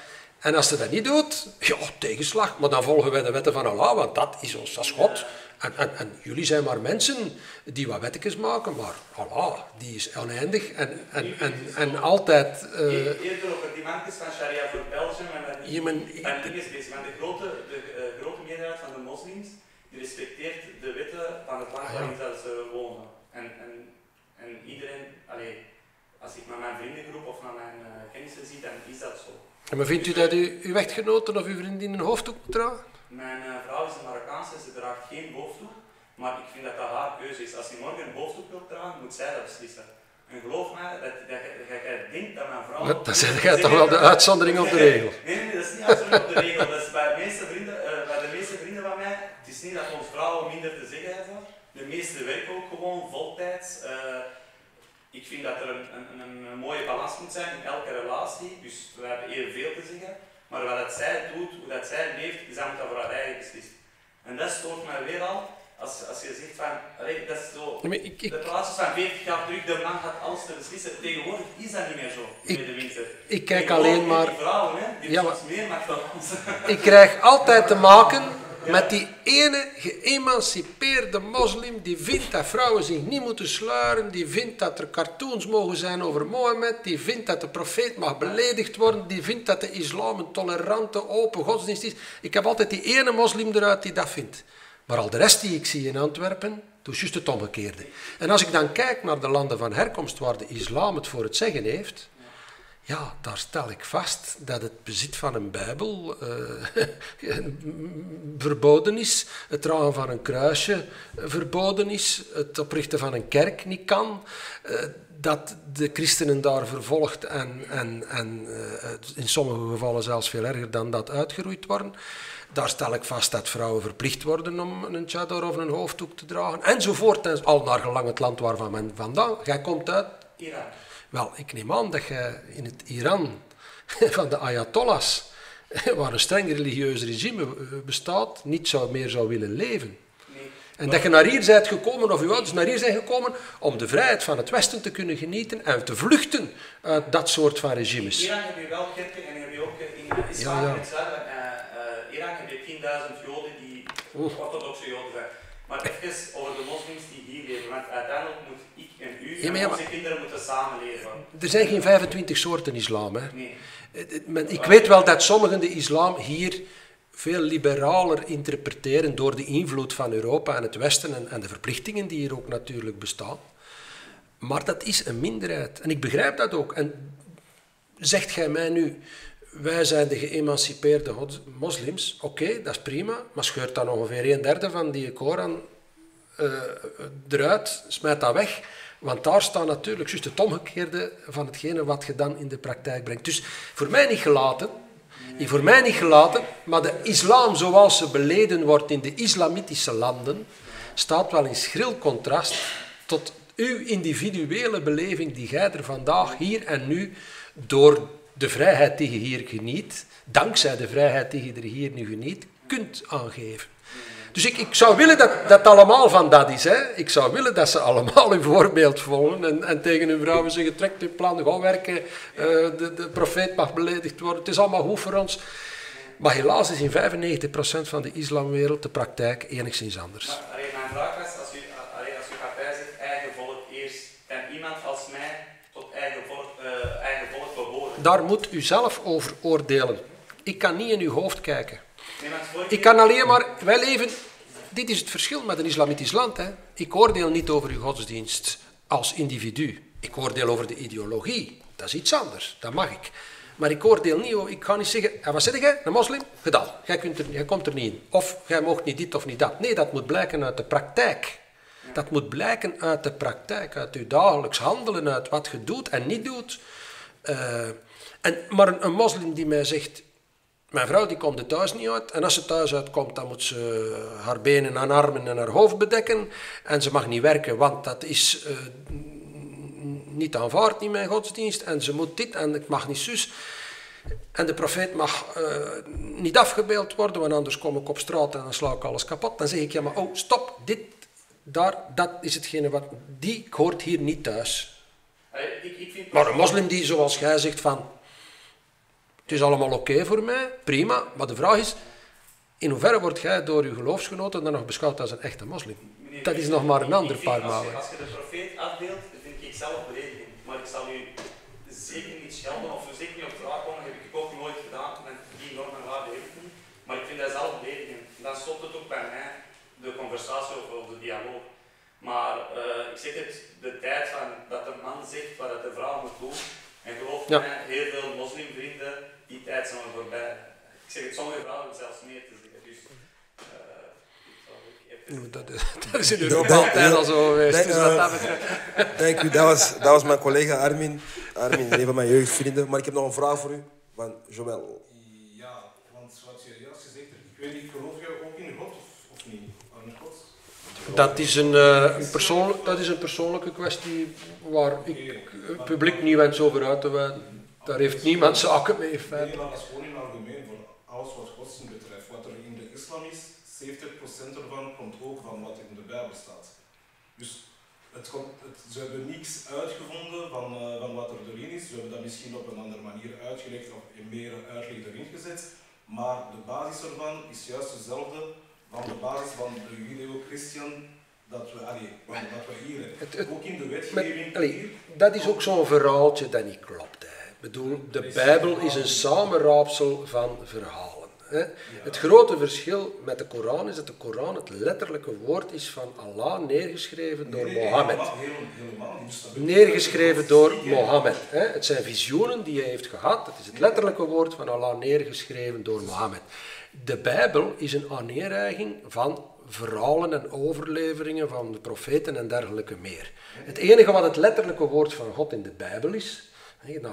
En als ze dat niet doet, ja, tegenslag, maar dan volgen wij de wetten van Allah, want dat is ons, dat is God. En, en, en jullie zijn maar mensen die wat wettekens maken, maar Allah, die is oneindig en, en, en, en altijd... Uh, Eerder over die mankes van Sharia voor Belgium en dat niet van dingen is bezig. Want de grote, de uh, grote meerderheid van de moslims die respecteert de wetten van het land waarin ja. ze wonen. En, en, en iedereen, allee, als ik naar mijn vriendengroep of naar mijn uh, kennissen zie, dan is dat zo. En maar vindt u dat u, uw echtgenoten of uw vriendin een hoofddoek moet dragen? Mijn uh, vrouw is een Marokkaanse, ze draagt geen hoofddoek, maar ik vind dat dat haar keuze is. Als ze morgen een hoofddoek wil dragen, moet zij dat beslissen. En geloof mij, dat, dat, dat, dat jij denkt dat mijn vrouw... Dat, dat zeg jij toch wel de uitzondering op de regel? Nee, nee, dat is niet uitzondering op de regel. Dat is bij, de meeste vrienden, uh, bij de meeste vrienden van mij, het is niet dat ons vrouwen minder te zeggen hebben. De meeste werken ook gewoon voltijds. Uh, ik vind dat er een, een, een mooie balans moet zijn in elke relatie, dus we hebben evenveel te zeggen. Maar wat dat zij doet, hoe dat zij leeft, is dat voor haar eigen beslist. En dat stoort mij weer al, als, als je zegt van, allee, dat is zo, ja, ik, ik, de plaats van veertig jaar terug, de man had alles te beslissen. Tegenwoordig is dat niet meer zo, in de winter. Ik kijk alleen maar... Die vrouwen, hè, die ja, maar, meer macht dan ons. Ik krijg altijd te maken met die ene geëmancipeerde moslim die vindt dat vrouwen zich niet moeten sluieren, die vindt dat er cartoons mogen zijn over Mohammed, die vindt dat de profeet mag beledigd worden, die vindt dat de islam een tolerante, open godsdienst is. Ik heb altijd die ene moslim eruit die dat vindt. Maar al de rest die ik zie in Antwerpen, doet juist het omgekeerde. En als ik dan kijk naar de landen van herkomst waar de islam het voor het zeggen heeft, ja, daar stel ik vast dat het bezit van een Bijbel uh, verboden is, het dragen van een kruisje verboden is, het oprichten van een kerk niet kan, uh, dat de christenen daar vervolgd en, en, en uh, in sommige gevallen zelfs veel erger dan dat uitgeroeid worden. Daar stel ik vast dat vrouwen verplicht worden om een chador of een hoofddoek te dragen, enzovoort, en al naar gelang het land waarvan men vandaan. Jij komt uit Iran. Wel, ik neem aan dat je in het Iran van de Ayatollahs, waar een streng religieus regime bestaat, niet zou, meer zou willen leven. Nee. En dat je naar hier bent gekomen, of je ouders naar hier zijn gekomen, om de vrijheid van het Westen te kunnen genieten en te vluchten uit dat soort van regimes. In Iran heb je wel kerken en heb je ook in islam, ja, ja. in het zuiden van uh, uh, Iran heb je tienduizend Joden die Oeh. orthodoxe Joden zijn. Maar even over de moslims die hier leven, want uiteindelijk moet ik en u en ja, ja, onze kinderen moeten samenleven. Er zijn geen vijfentwintig soorten islam. Hè? Nee. Ik weet wel dat sommigen de islam hier veel liberaler interpreteren door de invloed van Europa en het Westen en, en de verplichtingen die hier ook natuurlijk bestaan. Maar dat is een minderheid. En ik begrijp dat ook. En zegt gij mij nu, wij zijn de geëmancipeerde moslims, oké, okay, dat is prima, maar scheurt dan ongeveer een derde van die Koran uh, eruit, smijt dat weg, want daar staat natuurlijk juist het omgekeerde van hetgene wat je dan in de praktijk brengt. Dus voor mij niet gelaten, voor mij niet gelaten, maar de islam zoals ze beleden wordt in de islamitische landen, staat wel in schril contrast tot uw individuele beleving die jij er vandaag, hier en nu, door de vrijheid die je hier geniet, dankzij de vrijheid die je er hier nu geniet, kunt aangeven. Dus ik, ik zou willen dat dat allemaal van dat is. Hè. Ik zou willen dat ze allemaal hun voorbeeld volgen en, en tegen hun vrouwen zeggen, trek je plan, ga werken, uh, de, de profeet mag beledigd worden, het is allemaal goed voor ons. Maar helaas is in vijfennegentig procent van de islamwereld de praktijk enigszins anders. Maar, allee, mijn vraag was, als u, allee, als u gaat bijzeggen, eigen volk eerst, kan iemand als mij tot eigen volk, uh, eigen volk behoren? Daar moet u zelf over oordelen. Ik kan niet in uw hoofd kijken. Nee, ik kan alleen maar, wij leven, dit is het verschil met een islamitisch land. Hè. Ik oordeel niet over uw godsdienst als individu. Ik oordeel over de ideologie. Dat is iets anders, dat mag ik. Maar ik oordeel niet, ik ga niet zeggen, en wat zeg jij, een moslim? Gedaan, jij, kunt er, jij komt er niet in. Of jij mocht niet dit of niet dat. Nee, dat moet blijken uit de praktijk. Dat moet blijken uit de praktijk, uit je dagelijks handelen, uit wat je doet en niet doet. Uh, en, maar een, een moslim die mij zegt, mijn vrouw die komt er thuis niet uit. En als ze thuis uitkomt, dan moet ze haar benen, haar armen en haar hoofd bedekken. En ze mag niet werken, want dat is uh, niet aanvaard in mijn godsdienst. En ze moet dit en ik mag niet zus. En de profeet mag uh, niet afgebeeld worden, want anders kom ik op straat en dan sla ik alles kapot. Dan zeg ik, ja maar oh, stop, dit, daar, dat is hetgene wat, die hoort hier niet thuis. Hey, ik, ik vind maar een moslim die, zoals jij zegt, van, het is allemaal oké okay voor mij, prima, maar de vraag is, in hoeverre word jij door je geloofsgenoten dan nog beschouwd als een echte moslim? Meneer, dat is nog maar een ander paar als mouwen. je, als je de profeet afbeeldt, dat vind ik zelf beledigend. Maar ik zal u zeker niet schelden of zeker niet op straat komen, dat heb ik ook nooit gedaan, met die normen en waarden heb ik niet. Maar ik vind dat zelf beledigend. Dan stopt het ook bij mij, de conversatie of, of de dialoog. Maar uh, ik zeg het, de tijd van dat de man zegt wat de vrouw moet doen, en geloof ja. mij, heel veel moslimvrienden, die tijd zijn er voorbij. Ik zeg het, sommige vrouwen hebben zelfs meer te zeggen. Dus, uh, dat, dat is in Europa altijd al zo geweest. Dank, dus uh, wat dat betreft. Dank u, dat was, dat was mijn collega Armin. Armin, een van mijn jeugdvrienden. Maar ik heb nog een vraag voor u, van Joël. Ja, want wat je juist gezegd hebt, ik weet niet, geloof je ook in God of, of niet? Aan God? Dat is een, uh, een persoon, dat is een persoonlijke kwestie waar ik het publiek niet wens over uit te wijden. Daar heeft niemand zaken mee in feite. Nee, maar dat is gewoon in het algemeen voor alles wat godsdienst betreft. Wat er in de islam is, zeventig procent ervan komt ook van wat in de Bijbel staat. Dus het komt, het, ze hebben niets uitgevonden van, uh, van wat er erin is. Ze hebben dat misschien op een andere manier uitgelegd of in meer uitleg erin gezet. Maar de basis ervan is juist dezelfde van de basis van de Judeo-Christian dat we, allee, dat we hier hebben. Het, het, ook in de wetgeving. Met, allee, dat is ook zo'n verhaaltje dat niet klopt. Hè. Ik bedoel, de Bijbel is een samenraapsel van verhalen. Hè. Ja. Het grote verschil met de Koran is dat de Koran het letterlijke woord is van Allah, neergeschreven door nee, nee, Mohammed. Helemaal, helemaal niet. Neergeschreven door Mohammed. Hè. Het zijn visioenen die hij heeft gehad. Het is het letterlijke woord van Allah, neergeschreven door Mohammed. De Bijbel is een aanneeriging van verhalen en overleveringen van de profeten en dergelijke meer. Het enige wat het letterlijke woord van God in de Bijbel is, na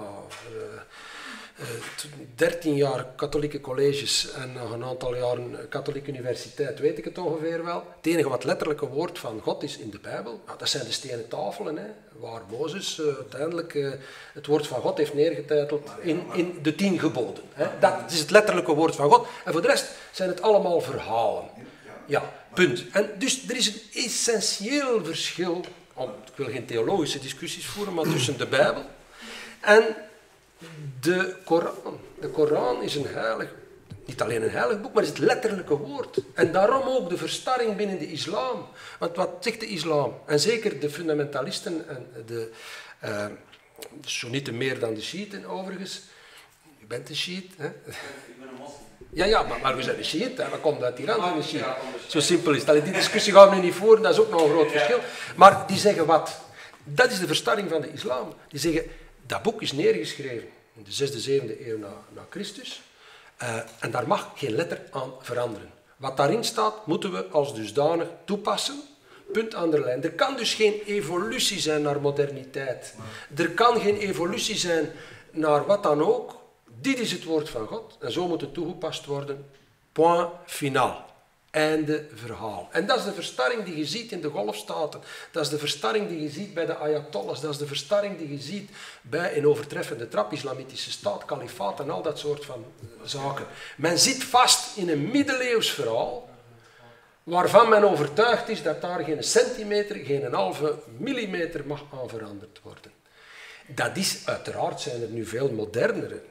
dertien jaar katholieke colleges en nog een aantal jaren katholieke universiteit, weet ik het ongeveer wel. Het enige wat het letterlijke woord van God is in de Bijbel, nou, dat zijn de stenen tafelen, hè, waar Mozes uh, uiteindelijk uh, het woord van God heeft neergetiteld in, in de tien geboden. Hè. Dat is het letterlijke woord van God. En voor de rest zijn het allemaal verhalen. Ja, punt. En dus er is een essentieel verschil, om, ik wil geen theologische discussies voeren, maar tussen de Bijbel en de Koran. De Koran is een heilig, niet alleen een heilig boek, maar is het letterlijke woord. En daarom ook de verstarring binnen de islam. Want wat zegt de islam? En zeker de fundamentalisten en de uh, Soenieten meer dan de Shiiten overigens. U bent een Shiit, hè? Ik ben een moslim. Ja, ja, maar, maar we zijn een Shiit, hè? Wat komt uit Iran van een Shiit? Zo simpel is het. Allee, die discussie gaan we nu niet voeren, dat is ook nog een groot verschil. Maar die zeggen wat? Dat is de verstarring van de islam. Die zeggen, dat boek is neergeschreven in de zesde, zevende eeuw na, na Christus. Uh, en daar mag geen letter aan veranderen. Wat daarin staat, moeten we als dusdanig toepassen. Punt aan de lijn. Er kan dus geen evolutie zijn naar moderniteit. Er kan geen evolutie zijn naar wat dan ook. Dit is het woord van God en zo moet het toegepast worden. Point final. Einde verhaal. En dat is de verstarring die je ziet in de golfstaten. Dat is de verstarring die je ziet bij de ayatollahs. Dat is de verstarring die je ziet bij een overtreffende trap, islamitische staat, kalifaat en al dat soort van zaken. Men zit vast in een middeleeuws verhaal waarvan men overtuigd is dat daar geen centimeter, geen halve millimeter mag aan veranderd worden. Dat is, uiteraard zijn er nu veel modernere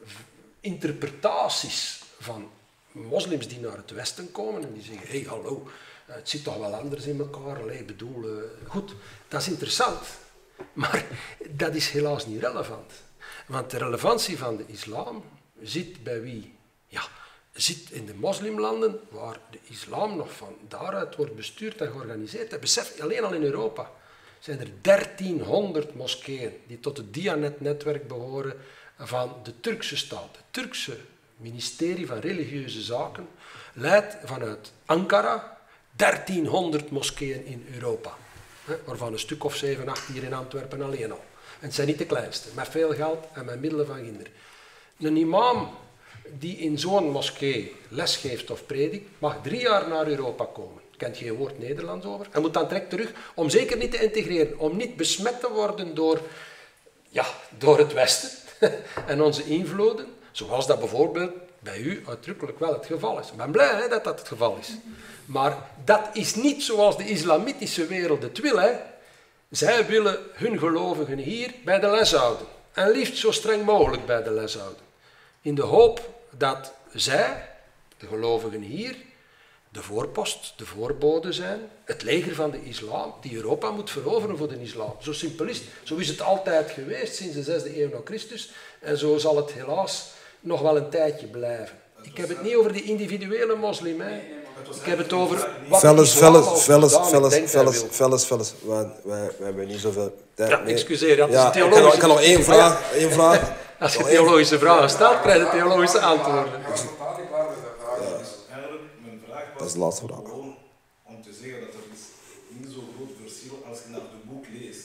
interpretaties van moslims die naar het westen komen en die zeggen, hé, hey, hallo, het zit toch wel anders in elkaar, allee, bedoel, uh, goed, dat is interessant, maar dat is helaas niet relevant. Want de relevantie van de islam zit bij wie? Ja, zit in de moslimlanden waar de islam nog van daaruit wordt bestuurd en georganiseerd. Dat besef je alleen al in Europa. zijn er dertienhonderd moskeeën die tot het Dianet-netwerk behoren van de Turkse staat. Het Turkse ministerie van Religieuze Zaken leidt vanuit Ankara dertienhonderd moskeeën in Europa. Waarvan een stuk of zeven, acht hier in Antwerpen alleen al. En het zijn niet de kleinste, met veel geld en met middelen van ginder. Een imam die in zo'n moskee lesgeeft of predikt, mag drie jaar naar Europa komen. Kent geen woord Nederlands over. En moet dan direct terug, om zeker niet te integreren, om niet besmet te worden door, ja, door het Westen en onze invloeden, zoals dat bijvoorbeeld bij u uitdrukkelijk wel het geval is. Ik ben blij hè, dat dat het geval is. Maar dat is niet zoals de islamitische wereld het wil. Hè. Zij willen hun gelovigen hier bij de les houden. En liefst zo streng mogelijk bij de les houden. In de hoop dat zij, de gelovigen hier, de voorpost, de voorbode zijn, het leger van de islam, die Europa moet veroveren voor de islam. Zo simpel is het. Zo is het altijd geweest, sinds de zesde eeuw na Christus. En zo zal het helaas nog wel een tijdje blijven. Ik heb het niet over die individuele moslim, hè. Ik heb het over wat Fellas, de islam fellas, al fellas, gedaan fellas, denkt hij fellas, wil. fellas, fellas. Wij, wij, wij hebben niet zoveel tijd. Ja, Nee. excuseer, dat is Ja, een ik kan, theologische... nog- ik kan nog één vraag. Één vraag. Als je theologische vragen stelt, krijg je theologische antwoorden. Ik was totaal niet klaar met de vraag. Dus eigenlijk, mijn vraag was Dat is de laatste vraag. gewoon om te zeggen dat er is niet zo'n groot verschil als je naar het boek leest.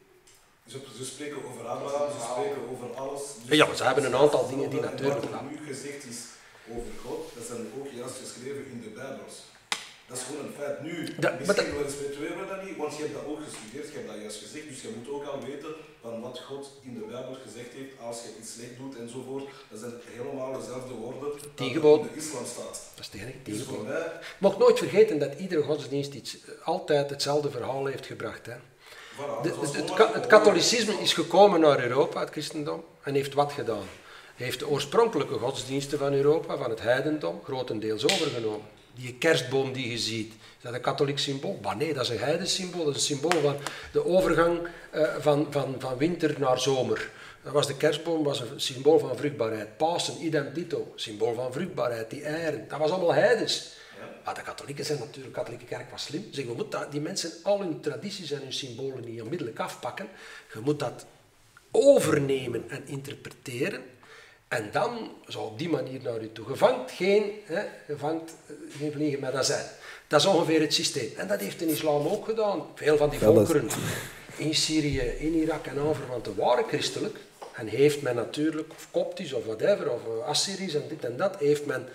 Ze, ze spreken over Abraham, ze spreken over alles. Dus Ja, maar ze hebben een aantal dingen die natuurlijk... Wat er nu gezegd is over God, dat zijn ook juist geschreven in de Bijbels. Dat is gewoon een feit. Nu, Ja, maar misschien dat- respecteren we dat niet, want je hebt dat ook gestudeerd, je hebt dat juist gezegd, dus je moet ook al weten van wat God in de Bijbel gezegd heeft als je iets slecht doet enzovoort. Dat zijn helemaal dezelfde woorden Die dat geboden. in de islam staat. Dat is het enige, Dus voor tegenwoordig. mij, Mocht nooit vergeten dat iedere godsdienst iets, altijd hetzelfde verhaal heeft gebracht. Hè. voilà, De, dat was het, het, gewoon ka- maar- het katholicisme is gekomen naar Europa, het christendom, en heeft wat gedaan? Heeft de oorspronkelijke godsdiensten van Europa, van het heidendom, grotendeels overgenomen. Die kerstboom die je ziet, is dat een katholiek symbool? Maar nee, dat is een heidensymbool. Dat is een symbool van de overgang uh, van, van, van winter naar zomer. Dat was de kerstboom, was een symbool van vruchtbaarheid. Pasen, idem dito, symbool van vruchtbaarheid, die eieren. Dat was allemaal heidens. Maar de katholieken zijn natuurlijk, de katholieke kerk was slim. Zeg, we moeten die mensen al hun tradities en hun symbolen niet onmiddellijk afpakken. Je moet dat overnemen en interpreteren. En dan zou op die manier naar u toe. Je vangt geen, hè, je vangt geen vliegen met azijn. Dat is ongeveer het systeem. En dat heeft de islam ook gedaan. Veel van die volkeren in Syrië, in Irak en aanverwanten waren christelijk. En heeft men natuurlijk, of Koptisch of whatever, of Assyrisch en dit en dat, heeft men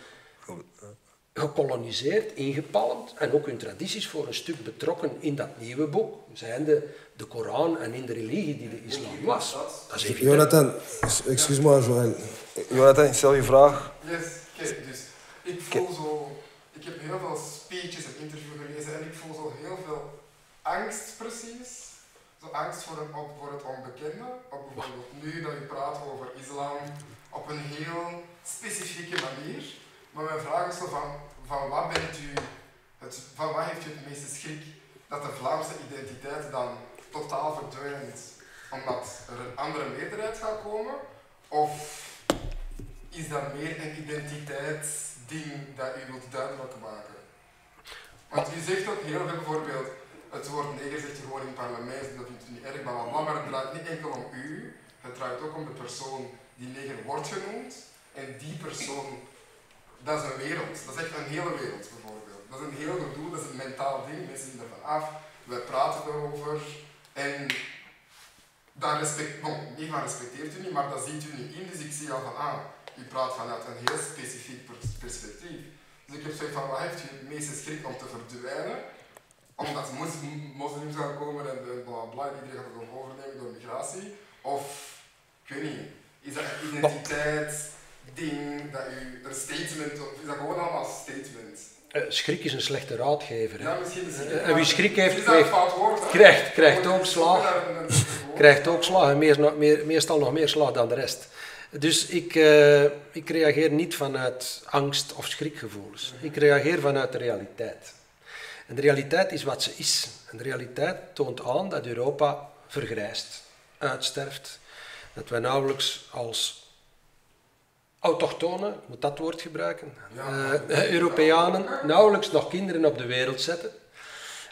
gekoloniseerd, ingepalmd en ook hun tradities voor een stuk betrokken in dat nieuwe boek, zijnde de Koran en in de religie die de islam was. Dat is evident. Jonathan, excuse-moi, Joël. Jonathan, stel je vraag. Yes, kijk, dus ik voel zo... Ik heb heel veel speeches en interviews gelezen en ik voel zo heel veel angst precies. Zo angst voor, een, voor het onbekende. Ook bijvoorbeeld nu dat u praat over islam op een heel specifieke manier. Maar mijn vraag is zo van, van wat bent u, het, van wat heeft u het meeste schrik dat de Vlaamse identiteit dan totaal verdwijnt omdat er een andere meerderheid gaat komen? Of is dat meer een identiteitsding dat u wilt duidelijk maken? Want u zegt ook heel veel bijvoorbeeld, het woord neger zegt u gewoon in het parlement, dat vindt u niet erg, bla bla bla, maar het draait niet enkel om u, het draait ook om de persoon die neger wordt genoemd. En die persoon, dat is een wereld, dat is echt een hele wereld bijvoorbeeld. Dat is een heel gedoe, dat is een mentaal ding, mensen zien ervan af, wij praten erover en daar respect, bon, niet van respecteert u niet, maar dat ziet u niet in, dus ik zie al van, ah, u praat vanuit een heel specifiek perspectief. Dus ik heb zoiets van, wat heeft u het meeste schrik om te verdwijnen? Omdat mos- moslims gaan komen en bla bla, en iedereen gaat het dan overnemen door migratie? Of, ik weet niet, is dat een identiteitsding, dat u, een statement, of is dat gewoon allemaal statement? Uh, schrik is een slechte raadgever. Hè? Ja, misschien is het... Uh, en wie schrik heeft, is dat een krijgt, fout woord, hè? krijgt, krijgt ook Moet je slag. zoeken naar een- een- een woord. Krijgt ook slag en meer, meer, meestal nog meer slag dan de rest. Dus ik, uh, ik reageer niet vanuit angst of schrikgevoelens. Ik reageer vanuit de realiteit. En de realiteit is wat ze is. En de realiteit toont aan dat Europa vergrijst, uitsterft. Dat wij nauwelijks als autochtonen, ik moet dat woord gebruiken, uh, Europeanen nauwelijks nog kinderen op de wereld zetten.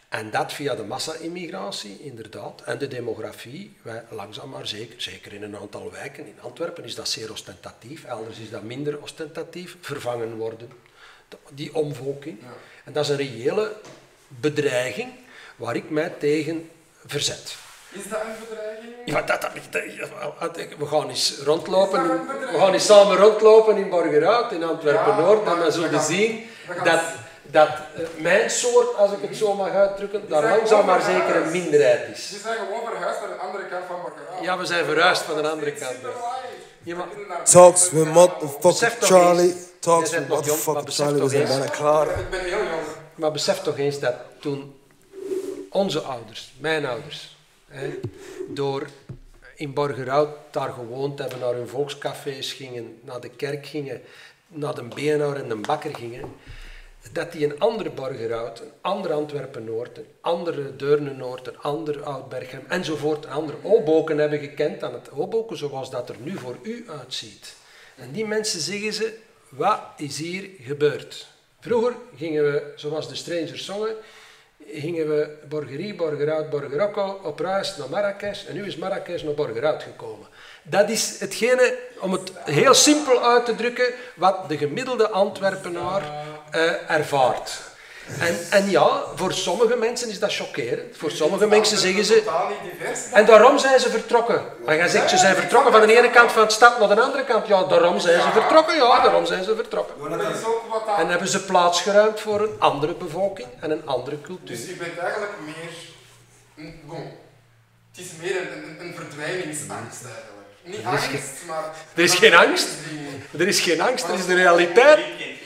En dat via de massa-immigratie, inderdaad, en de demografie, wij langzaam maar zeker, zeker in een aantal wijken, in Antwerpen is dat zeer ostentatief, elders is dat minder ostentatief, vervangen worden, die omvolking. Ja. En dat is een reële bedreiging waar ik mij tegen verzet. Is dat een bedreiging? Ja, dat, dat, dat, we gaan eens rondlopen, we gaan eens samen rondlopen in Borgerhout, in Antwerpen-Noord, ja, en dan zullen we zien dat... dat uh, mijn soort, als ik het zo mag uitdrukken, daar langzaam maar zeker een minderheid is. Je zijn gewoon verhuisd naar de andere kant van Borgerhout. Ja, we zijn verhuisd van de andere kant. Ja, maar... Talks with motherfucking Charlie. Talks with motherfucking Charlie, we zijn bijna klaar. Ik ben heel jong. Maar besef toch eens dat toen onze ouders, mijn ouders, hè, door in Borgerhout daar gewoond hebben, naar hun volkscafés gingen, naar de kerk gingen, naar de beenhouwer en de bakker gingen, dat die een andere Borgerhout, een andere Antwerpen-Noord, een andere Deurne-Noord, een andere Oud-Berchem enzovoort, een andere Hoboken hebben gekend dan het Hoboken zoals dat er nu voor u uitziet. En die mensen zeggen ze, wat is hier gebeurd? Vroeger gingen we, zoals de Strangers zongen, gingen we Borgerie, Borgerhout, Borgerokko op reis naar Marrakesh en nu is Marrakesh naar Borgerhout gekomen. Dat is hetgene, om het heel simpel uit te drukken, wat de gemiddelde Antwerpenaar uh, ervaart. En, en ja, voor sommige mensen is dat chockerend. Voor sommige mensen zeggen ze... En daarom zijn ze vertrokken. En jij zegt, ze zijn vertrokken van de ene kant van de stad naar de andere kant. Ja, daarom zijn ze vertrokken. Ja, daarom zijn ze vertrokken. En hebben ze plaats geruimd voor een andere bevolking en een andere cultuur. Dus je bent eigenlijk meer... Bon, het is meer een, een, een verdwijningsangst eigenlijk. Niet er is angst, geen, maar... Er is geen angst. Er is geen angst, er is de realiteit.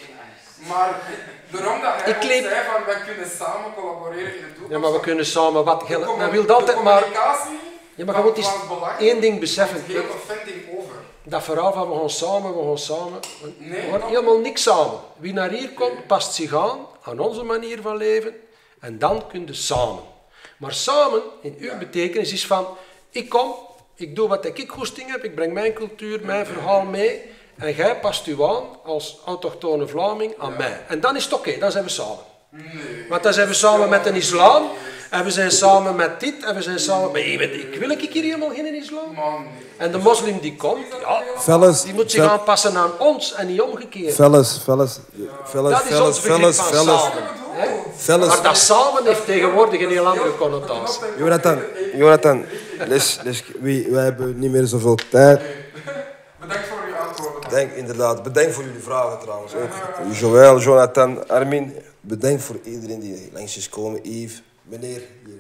Maar daarom dat hij ik leef... zei van, wij kunnen samen collaboreren in de toekomst. Ja, maar we kunnen samen wat... De, men wil altijd maar... Ja, maar je moet eens één ding beseffen. Heel offending over. Dat verhaal van we gaan samen, we gaan samen. We nee, gaan helemaal niks samen. Wie naar hier komt, past zich aan, aan onze manier van leven. En dan kun je samen. Maar samen, in uw ja. betekenis, is van... Ik kom, ik doe wat ik goesting heb, ik breng mijn cultuur, mijn verhaal mee. En jij past u aan, als autochtone Vlaming, aan ja. mij. En dan is het oké, okay, dan zijn we samen. Nee. Want dan zijn we samen met een islam, en we zijn samen met dit, en we zijn samen met... Ik wil ik hier helemaal geen islam. Man. En de moslim die komt, ja, fellas, die moet zich aanpassen aan ons en niet omgekeerd. Fellas, fellas, fellas, dat is ons begrip van fellas, samen. fellas. Maar dat samen heeft tegenwoordig een heel andere connotatie. Jonathan, Jonathan, les, les, we, wij hebben niet meer zoveel tijd. Bedankt voor uw antwoorden. Bedankt, inderdaad. Bedankt voor jullie vragen trouwens ook. Joël, Jonathan, Armin. Bedankt voor iedereen die langs is komen. Yves, meneer,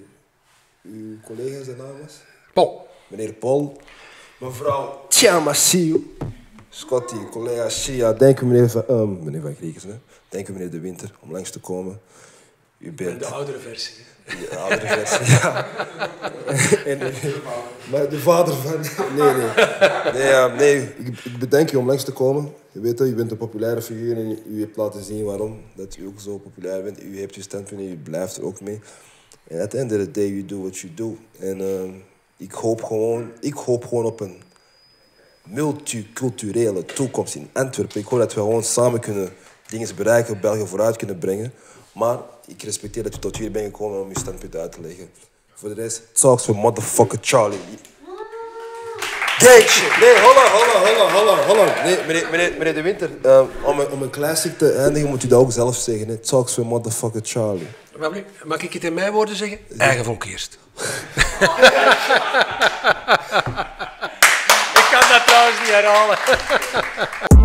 uw collega zijn naam was? Paul. Meneer Paul. Mevrouw Tjamasiu. Scotty, collega Sia. Dank u meneer Van, um, meneer Van Griekens, hè. Dank u meneer De Winter om langs te komen. U bent... De oudere versie. De oudere versie, ja. en, maar de vader van... Nee, nee. Nee, ja, nee ik, ik bedank je om langs te komen. Je weet dat, je bent een populaire figuur en u hebt laten zien waarom dat u ook zo populair bent. U hebt je standpunt en u blijft er ook mee. En at the end of the day, you do what you do. En uh, ik, hoop gewoon, ik hoop gewoon op een multiculturele toekomst in Antwerpen. Ik hoop dat we gewoon samen kunnen dingen bereiken, België vooruit kunnen brengen. Maar ik respecteer dat u tot hier bent gekomen om uw standpunt uit te leggen. Voor de rest, talks with motherfucker Charlie. Kijk, nee, holla, holla, holla, holla, holla. Nee, meneer, meneer, meneer De Winter, uh, om, een, om een classic te eindigen moet u dat ook zelf zeggen. Hè. Talks with motherfucker Charlie. Mag ik het in mijn woorden zeggen? Eigen volk eerst. Ik kan dat trouwens niet herhalen.